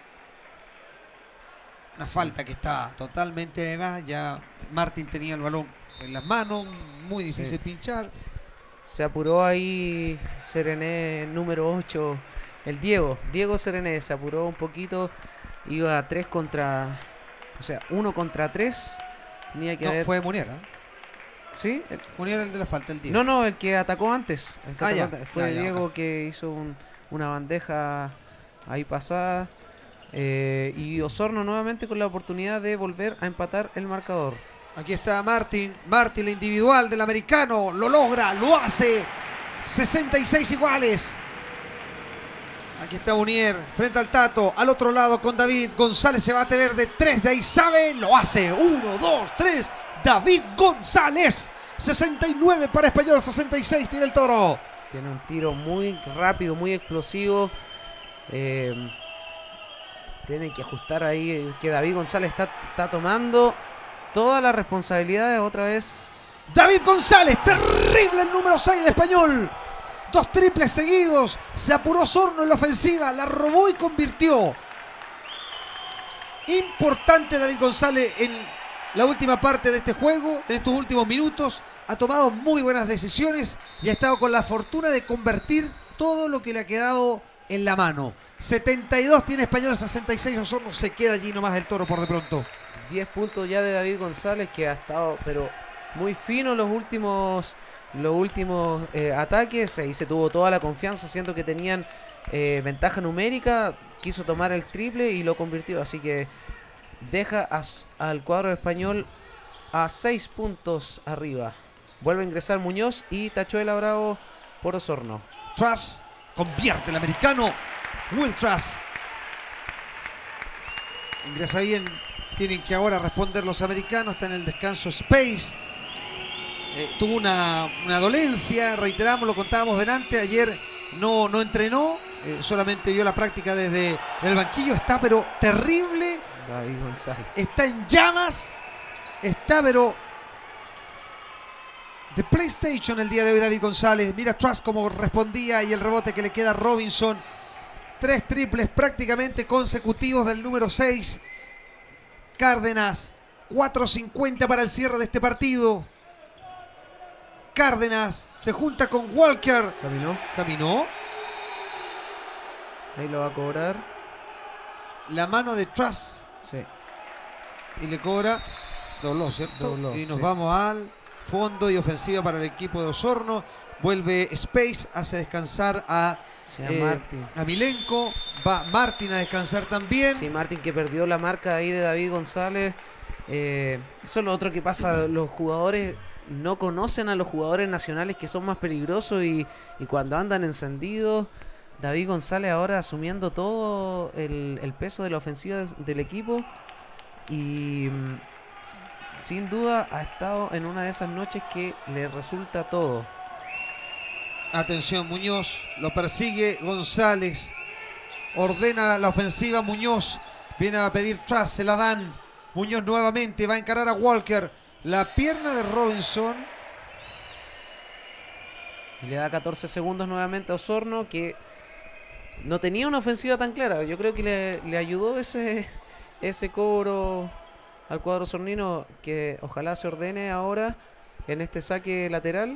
Una falta que está totalmente de más. Ya Martin tenía el balón en las manos. Muy difícil pinchar. Se apuró ahí Serené, número 8, el Diego Serené se apuró un poquito. Iba a 3 contra... O sea, 1 contra 3. Tenía que haber... fue Munier, ¿eh? ¿Sí? Munier el de la falta, el Diego. No, el que atacó antes. Ya, fue Diego que hizo una bandeja ahí pasada. Y Osorno nuevamente con la oportunidad de volver a empatar el marcador. Aquí está Martin. Martin, la individual del americano. Lo logra, lo hace. 66 iguales. Aquí está Munier frente al Tato. Al otro lado con David. González se bate verde. 3 de ahí sabe. Lo hace. 1, 2, 3. David González. 69 para Español. 66 tiene el Toro. Tiene un tiro muy rápido, muy explosivo. Tiene que ajustar ahí. Que David González está tomando todas las responsabilidades otra vez. David González. Terrible el número 6 de Español. 2 triples seguidos. Se apuró Osorno en la ofensiva. La robó y convirtió. Importante David González en la última parte de este juego. En estos últimos minutos. Ha tomado muy buenas decisiones. Y ha estado con la fortuna de convertir todo lo que le ha quedado en la mano. 72 tiene Español, 66 Osorno. Se queda allí nomás el Toro por de pronto. 10 puntos ya de David González, que ha estado pero muy fino los últimos ataques. Ahí se tuvo toda la confianza, siendo que tenían ventaja numérica. Quiso tomar el triple y lo convirtió. Así que deja al cuadro español a 6 puntos arriba. Vuelve a ingresar Muñoz y Tachuela Bravo por Osorno. Truss convierte el americano. Will Truss ingresa bien. Tienen que ahora responder los americanos. Está en el descanso Space. Tuvo una dolencia, reiteramos, lo contábamos delante. Ayer no entrenó, solamente vio la práctica desde el banquillo. Está pero terrible. David González. Está en llamas. Está pero de PlayStation el día de hoy David González. Mira Truss como respondía y el rebote que le queda a Robinson. 3 triples prácticamente consecutivos del número 6. Cárdenas. 4:50 para el cierre de este partido. Cárdenas se junta con Walker. Caminó. Ahí lo va a cobrar. La mano de Truss. Sí. Y le cobra. Dobló, ¿cierto? Dobló, y nos sí. vamos al fondo y ofensiva para el equipo de Osorno. Vuelve Space, hace descansar a Martin. A Milenko. Va Martin a descansar también. Sí, Martin que perdió la marca ahí de David González. Eso es lo otro que pasa. Los jugadores no conocen a los jugadores nacionales que son más peligrosos y cuando andan encendidos. David González ahora asumiendo todo el peso de la ofensiva del equipo. Y sin duda ha estado en una de esas noches que le resulta todo. Atención, Muñoz lo persigue González. Ordena la ofensiva Muñoz. Viene a pedir Truss, se la dan. Muñoz nuevamente va a encarar a Walker. La pierna de Robinson. Y le da 14 segundos nuevamente a Osorno, que no tenía una ofensiva tan clara. Yo creo que le ayudó ese ese cobro al cuadro osornino, que ojalá se ordene ahora en este saque lateral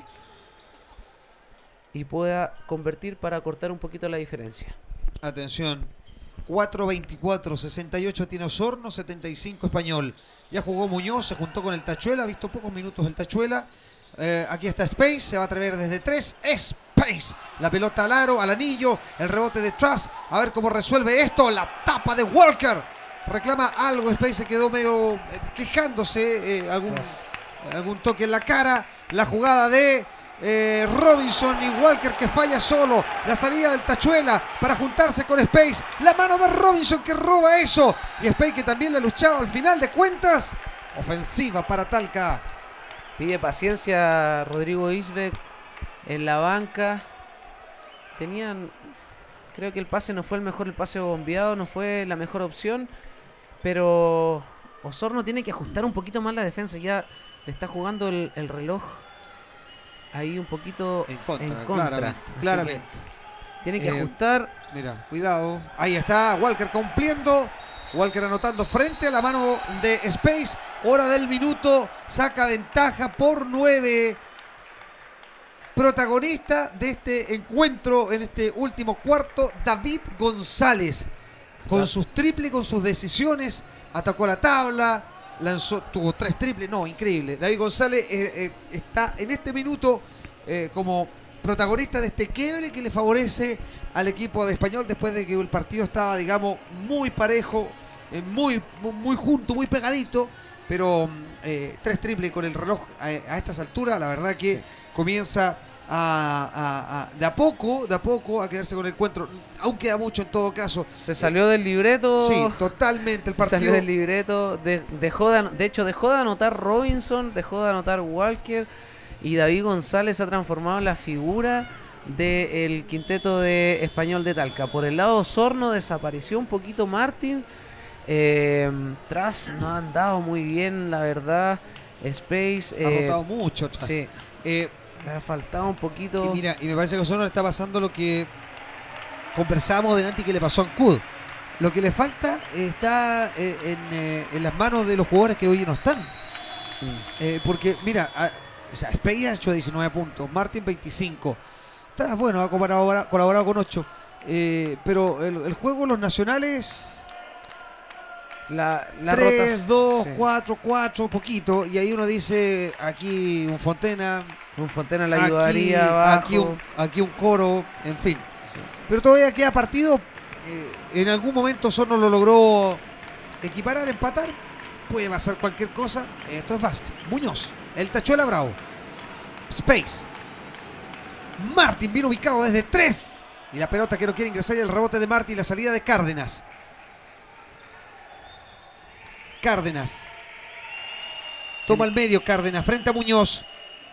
y pueda convertir para cortar un poquito la diferencia. Atención. 4-24, 68 tiene Osorno, 75 Español. Ya jugó Muñoz, se juntó con el Tachuela, ha visto pocos minutos el Tachuela. Aquí está Space, se va a atrever desde 3. Space, la pelota al aro, al anillo, el rebote de Truss. A ver cómo resuelve esto, la tapa de Walker. Reclama algo, Space se quedó medio quejándose, algún toque en la cara. La jugada de Robinson y Walker que falla solo. La salida del Tachuela para juntarse con Space. La mano de Robinson que roba eso. Y Space que también le luchaba al final de cuentas. Ofensiva para Talca. Pide paciencia Rodrigo Isbeck en la banca. Creo que el pase no fue el mejor, el pase bombeado no fue la mejor opción. Pero Osorno tiene que ajustar un poquito más la defensa. Ya le está jugando el reloj ahí un poquito en contra. Claramente. Tiene que ajustar. Mira, cuidado. Ahí está Walker cumpliendo. Walker anotando frente a la mano de Space. Hora del minuto. Saca ventaja por 9. Protagonista de este encuentro en este último cuarto, David González. Con sus triples, con sus decisiones. Atacó la tabla. Tuvo 3 triples, no, increíble. David González está en este minuto como protagonista de este quiebre que le favorece al equipo de Español después de que el partido estaba, digamos, muy parejo, muy junto, muy pegadito, pero 3 triples con el reloj a estas alturas, la verdad que comienza de a poco a quedarse con el encuentro. Aún queda mucho en todo caso. Se salió del libreto. Sí, totalmente el partido. Se salió del libreto. De hecho, dejó de anotar Robinson, dejó de anotar Walker. Y David González se ha transformado en la figura del quinteto de Español de Talca. Por el lado Osorno desapareció un poquito Martín. Truss no ha andado muy bien, la verdad. Space. Ha anotado mucho Truss. Sí. Le ha faltado un poquito. Y me parece que a Osorno le está pasando lo que conversábamos delante y que le pasó a Ancud. Lo que le falta está en las manos de los jugadores que hoy no están. Porque, mira, Space ha hecho 19 puntos, Martín 25. Bueno, ha colaborado con 8. Pero el juego, los nacionales... La 3, 2, sí. 4, 4, poquito. Y ahí uno dice, aquí un Fontena le ayudaría aquí un Coro, en fin. Sí. Pero todavía queda partido. En algún momento Osorno lo logró equiparar, empatar. Puede pasar cualquier cosa. Esto es básquet. Muñoz, el Tachuela Bravo. Space. Martín bien ubicado desde 3. Y la pelota que no quiere ingresar y el rebote de Martín. La salida de Cárdenas. Toma el medio Cárdenas frente a Muñoz.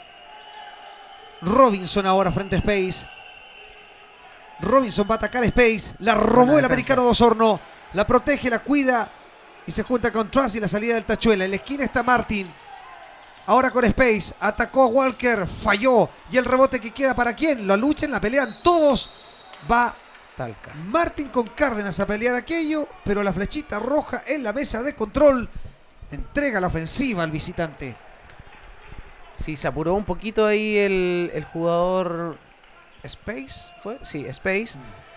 Robinson ahora frente a Space. Robinson va a atacar a Space. La robó el americano de Osorno. La protege, la cuida. Y se junta con Truss y la salida del Tachuela. En la esquina está Martín. Ahora con Space. Atacó a Walker. Falló. Y el rebote que queda para quién. La luchan, la pelean todos. Va Talca. Martín con Cárdenas a pelear aquello. Pero la flechita roja en la mesa de control. Entrega la ofensiva al visitante. Sí, se apuró un poquito ahí el jugador Space. ¿Fue? Sí, Space.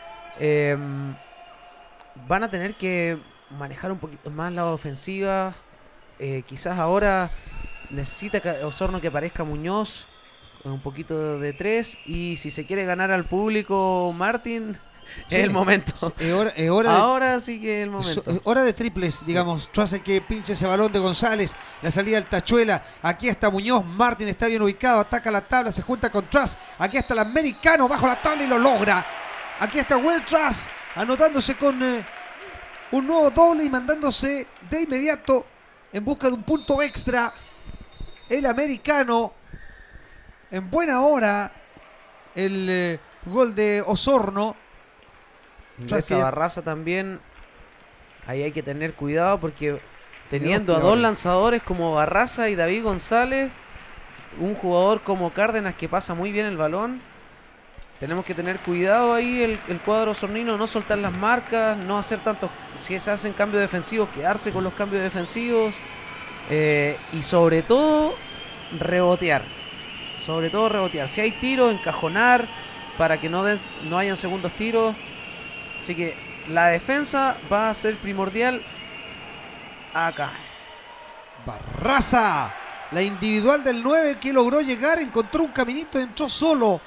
Van a tener que manejar un poquito más la ofensiva. Quizás ahora necesita Osorno que aparezca Muñoz con un poquito de 3. Y si se quiere ganar al público Martín, sí, es el momento. Es hora ahora sí que es el momento. Es hora de triples, digamos. Sí. Truss el que pinche ese balón de González. La salida del Tachuela. Aquí está Muñoz. Martín está bien ubicado. Ataca la tabla. Se junta con Truss. Aquí está el americano bajo la tabla y lo logra. Aquí está Will Truss anotándose con un nuevo doble y mandándose de inmediato en busca de un punto extra. El americano en buena hora. El gol de Osorno. Esa Barraza también. Ahí hay que tener cuidado porque teniendo a dos lanzadores como Barraza y David González, un jugador como Cárdenas que pasa muy bien el balón, tenemos que tener cuidado ahí el cuadro osornino, no soltar las marcas, no hacer tantos, si se hacen cambios defensivos, quedarse con los cambios defensivos, y sobre todo rebotear. Si hay tiros, encajonar para que no hayan segundos tiros. Así que la defensa va a ser primordial acá. Barraza, la individual del 9 que logró llegar, encontró un caminito, entró solo.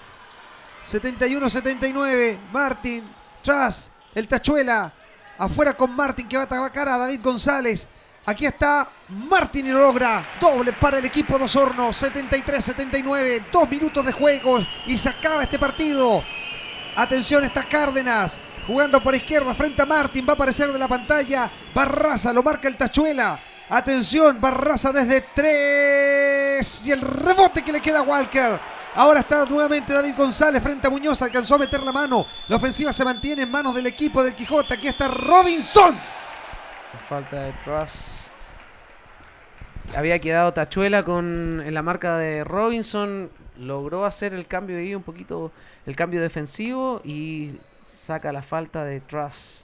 71-79, Martín, tras el Tachuela, afuera con Martín que va a atacar a David González. Aquí está Martín y lo logra. Doble para el equipo de Osorno, 73-79, 2 minutos de juego y se acaba este partido. Atención, está Cárdenas jugando por izquierda frente a Martín, va a aparecer de la pantalla. Barraza, lo marca el Tachuela. Atención, Barraza desde 3 y el rebote que le queda a Walker. Ahora está nuevamente David González frente a Muñoz, alcanzó a meter la mano. La ofensiva se mantiene en manos del equipo del Quijote. Aquí está Robinson. Falta de Truss. Había quedado Tachuela en la marca de Robinson. Logró hacer el cambio ahí un poquito, el cambio defensivo y saca la falta de Truss.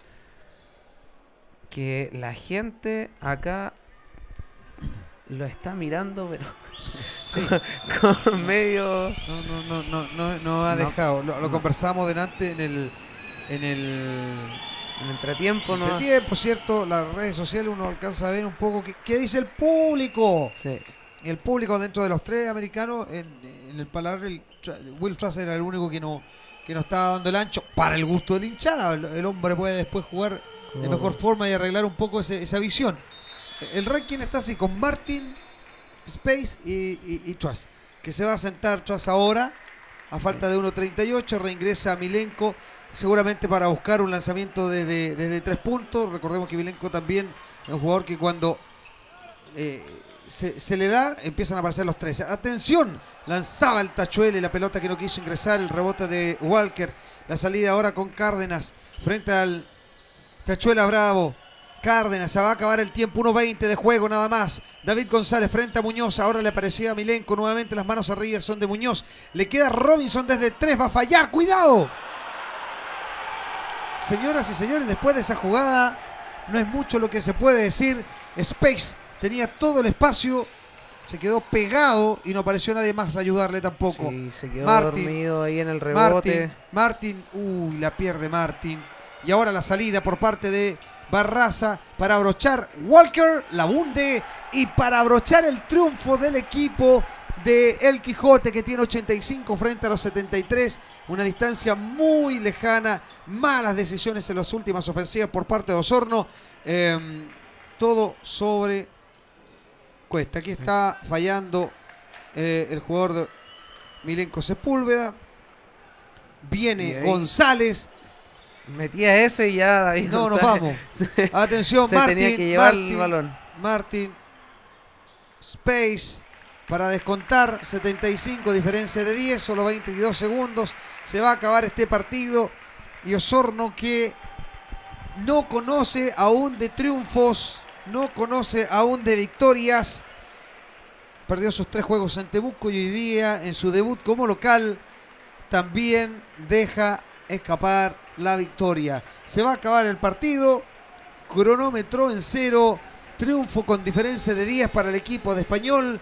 Que la gente acá lo está mirando, pero sí. con medio... No ha dejado. Lo conversamos delante en el entretiempo, ¿no? Entretiempo, ¿cierto? Las redes sociales uno alcanza a ver un poco qué dice el público. Sí. El público dentro de los 3 americanos, en el paladar, Will Truss era el único que no estaba dando el ancho para el gusto de la hinchada. El hombre puede después jugar de mejor forma y arreglar un poco esa visión. El ranking está así, con Martin, Space y Truss, que se va a sentar Truss ahora, a falta de 1.38, reingresa Milenko, seguramente para buscar un lanzamiento desde 3 puntos. Recordemos que Milenko también es un jugador que cuando se le da, empiezan a aparecer los 13. Atención, lanzaba el Tachuela y la pelota que no quiso ingresar, el rebote de Walker, la salida ahora con Cárdenas, frente al Tachuela Bravo. Cárdenas, se va a acabar el tiempo, 1.20 de juego nada más. David González frente a Muñoz, ahora le aparecía a Milenko, nuevamente las manos arriba son de Muñoz. Le queda Robinson desde 3, va a fallar, ¡cuidado! Señoras y señores, después de esa jugada, no es mucho lo que se puede decir. Space tenía todo el espacio, se quedó pegado y no apareció nadie más a ayudarle tampoco. Sí, se quedó dormido ahí en el rebote. Martín, la pierde Martín. Y ahora la salida por parte de Barraza para abrochar. Walker la hunde y para abrochar el triunfo del equipo de El Quijote, que tiene 85 frente a los 73. Una distancia muy lejana. Malas decisiones en las últimas ofensivas por parte de Osorno. Todo sobre Cuesta. Aquí está fallando el jugador de Milenko Sepúlveda. Viene González. Metía ese y ya David No, nos González vamos. Atención, Martín. Tenía que llevar el balón. Martín. Space para descontar. 75, diferencia de 10, solo 22 segundos. Se va a acabar este partido. Y Osorno, que no conoce aún de triunfos, no conoce aún de victorias. Perdió sus 3 juegos ante Temuco y hoy día en su debut como local también deja escapar la victoria. Se va a acabar el partido, cronómetro en 0, triunfo con diferencia de 10 para el equipo de Español,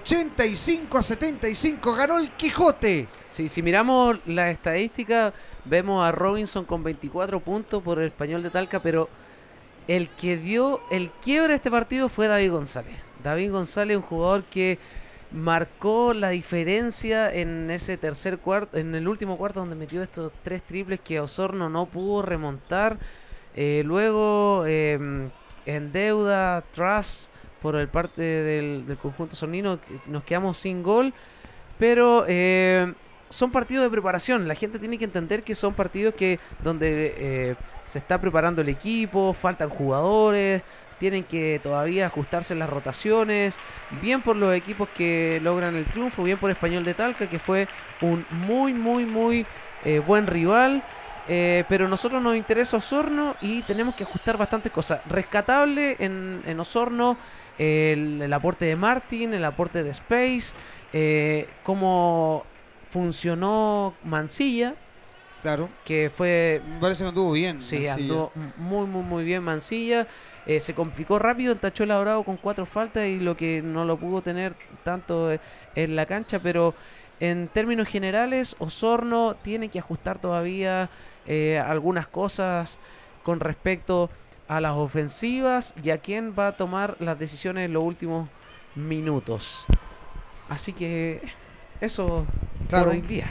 85-75, ganó el Quijote. Sí, si miramos la estadística, vemos a Robinson con 24 puntos por el Español de Talca, pero el que dio el quiebre a este partido fue David González. David González, un jugador que marcó la diferencia en ese tercer cuarto, en el último cuarto, donde metió estos 3 triples que Osorno no pudo remontar. Luego en deuda Truss por el parte del conjunto sornino, nos quedamos sin gol, pero son partidos de preparación. La gente tiene que entender que son partidos donde se está preparando el equipo, faltan jugadores, tienen que todavía ajustarse las rotaciones. Bien por los equipos que logran el triunfo, bien por Español de Talca, que fue un muy buen rival. Pero a nosotros nos interesa Osorno y tenemos que ajustar bastantes cosas. Rescatable en Osorno el aporte de Martín, el aporte de Space, cómo funcionó Mancilla, Claro. Que fue... Me parece que anduvo bien. Sí, Mancilla. andó muy bien Mancilla. Se complicó rápido el Tachuela Bravo con 4 faltas y lo que no lo pudo tener tanto en la cancha, pero en términos generales Osorno tiene que ajustar todavía algunas cosas con respecto a las ofensivas y a quién va a tomar las decisiones en los últimos minutos. Así que eso Claro. por hoy día.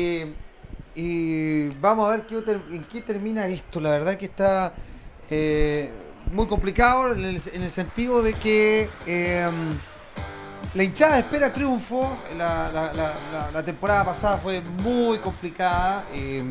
Y vamos a ver en qué termina esto. La verdad que está muy complicado en el sentido de que la hinchada espera triunfo. La temporada pasada fue muy complicada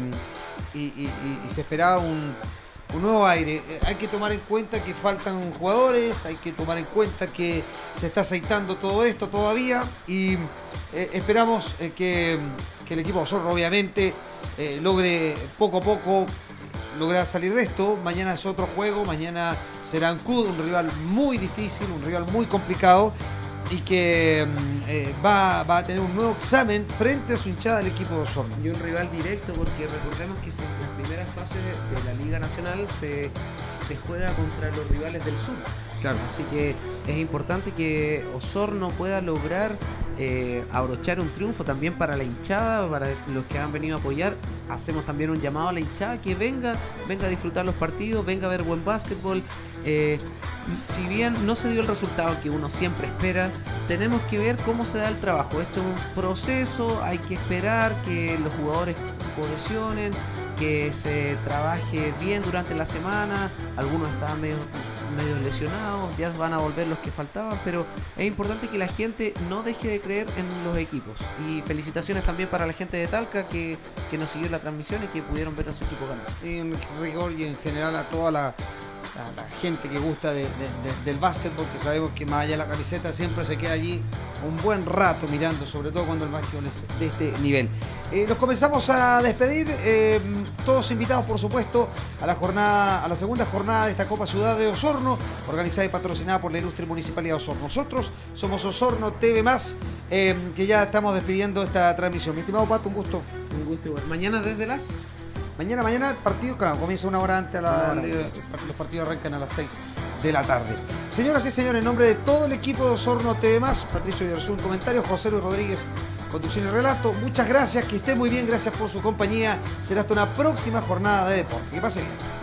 y se esperaba un nuevo aire. Hay que tomar en cuenta que faltan jugadores, hay que tomar en cuenta que se está aceitando todo esto todavía y esperamos que el equipo de Osorno obviamente logre poco a poco lograr salir de esto. Mañana es otro juego, mañana será Ancud, un rival muy difícil, un rival muy complicado y que va a tener un nuevo examen frente a su hinchada del equipo de Osorno. Y un rival directo, porque recordemos que en las primeras fases de la Liga Nacional se juega contra los rivales del sur. Claro. Así que es importante que Osorno pueda lograr abrochar un triunfo también para la hinchada, para los que han venido a apoyar. Hacemos también un llamado a la hinchada que venga a disfrutar los partidos, venga a ver buen básquetbol. Si bien no se dio el resultado que uno siempre espera, tenemos que ver cómo se da el trabajo. Esto es un proceso, hay que esperar que los jugadores cohesionen, que se trabaje bien durante la semana. Algunos estaban medio lesionados, ya van a volver los que faltaban, pero es importante que la gente no deje de creer en los equipos. Y felicitaciones también para la gente de Talca que nos siguió la transmisión y que pudieron ver a su equipo ganar. En rigor y en general a toda la gente que gusta del básquetbol, que sabemos que más allá de la camiseta siempre se queda allí un buen rato mirando, sobre todo cuando el básquetbol es de este nivel. Nos comenzamos a despedir, todos invitados por supuesto a la segunda jornada de esta Copa Ciudad de Osorno, organizada y patrocinada por la ilustre Municipalidad de Osorno. Nosotros somos Osorno TV+, que ya estamos despidiendo esta transmisión. Mi estimado Pato, un gusto. Un gusto igual. Mañana desde las... Mañana el partido, claro, comienza una hora antes, los partidos arrancan a las 6 de la tarde. Señoras y señores, en nombre de todo el equipo de Osorno TV+, Patricio Villarzún, comentarios, José Luis Rodríguez, conducción y relato, muchas gracias, que esté muy bien, gracias por su compañía, será hasta una próxima jornada de deporte. Que pase bien.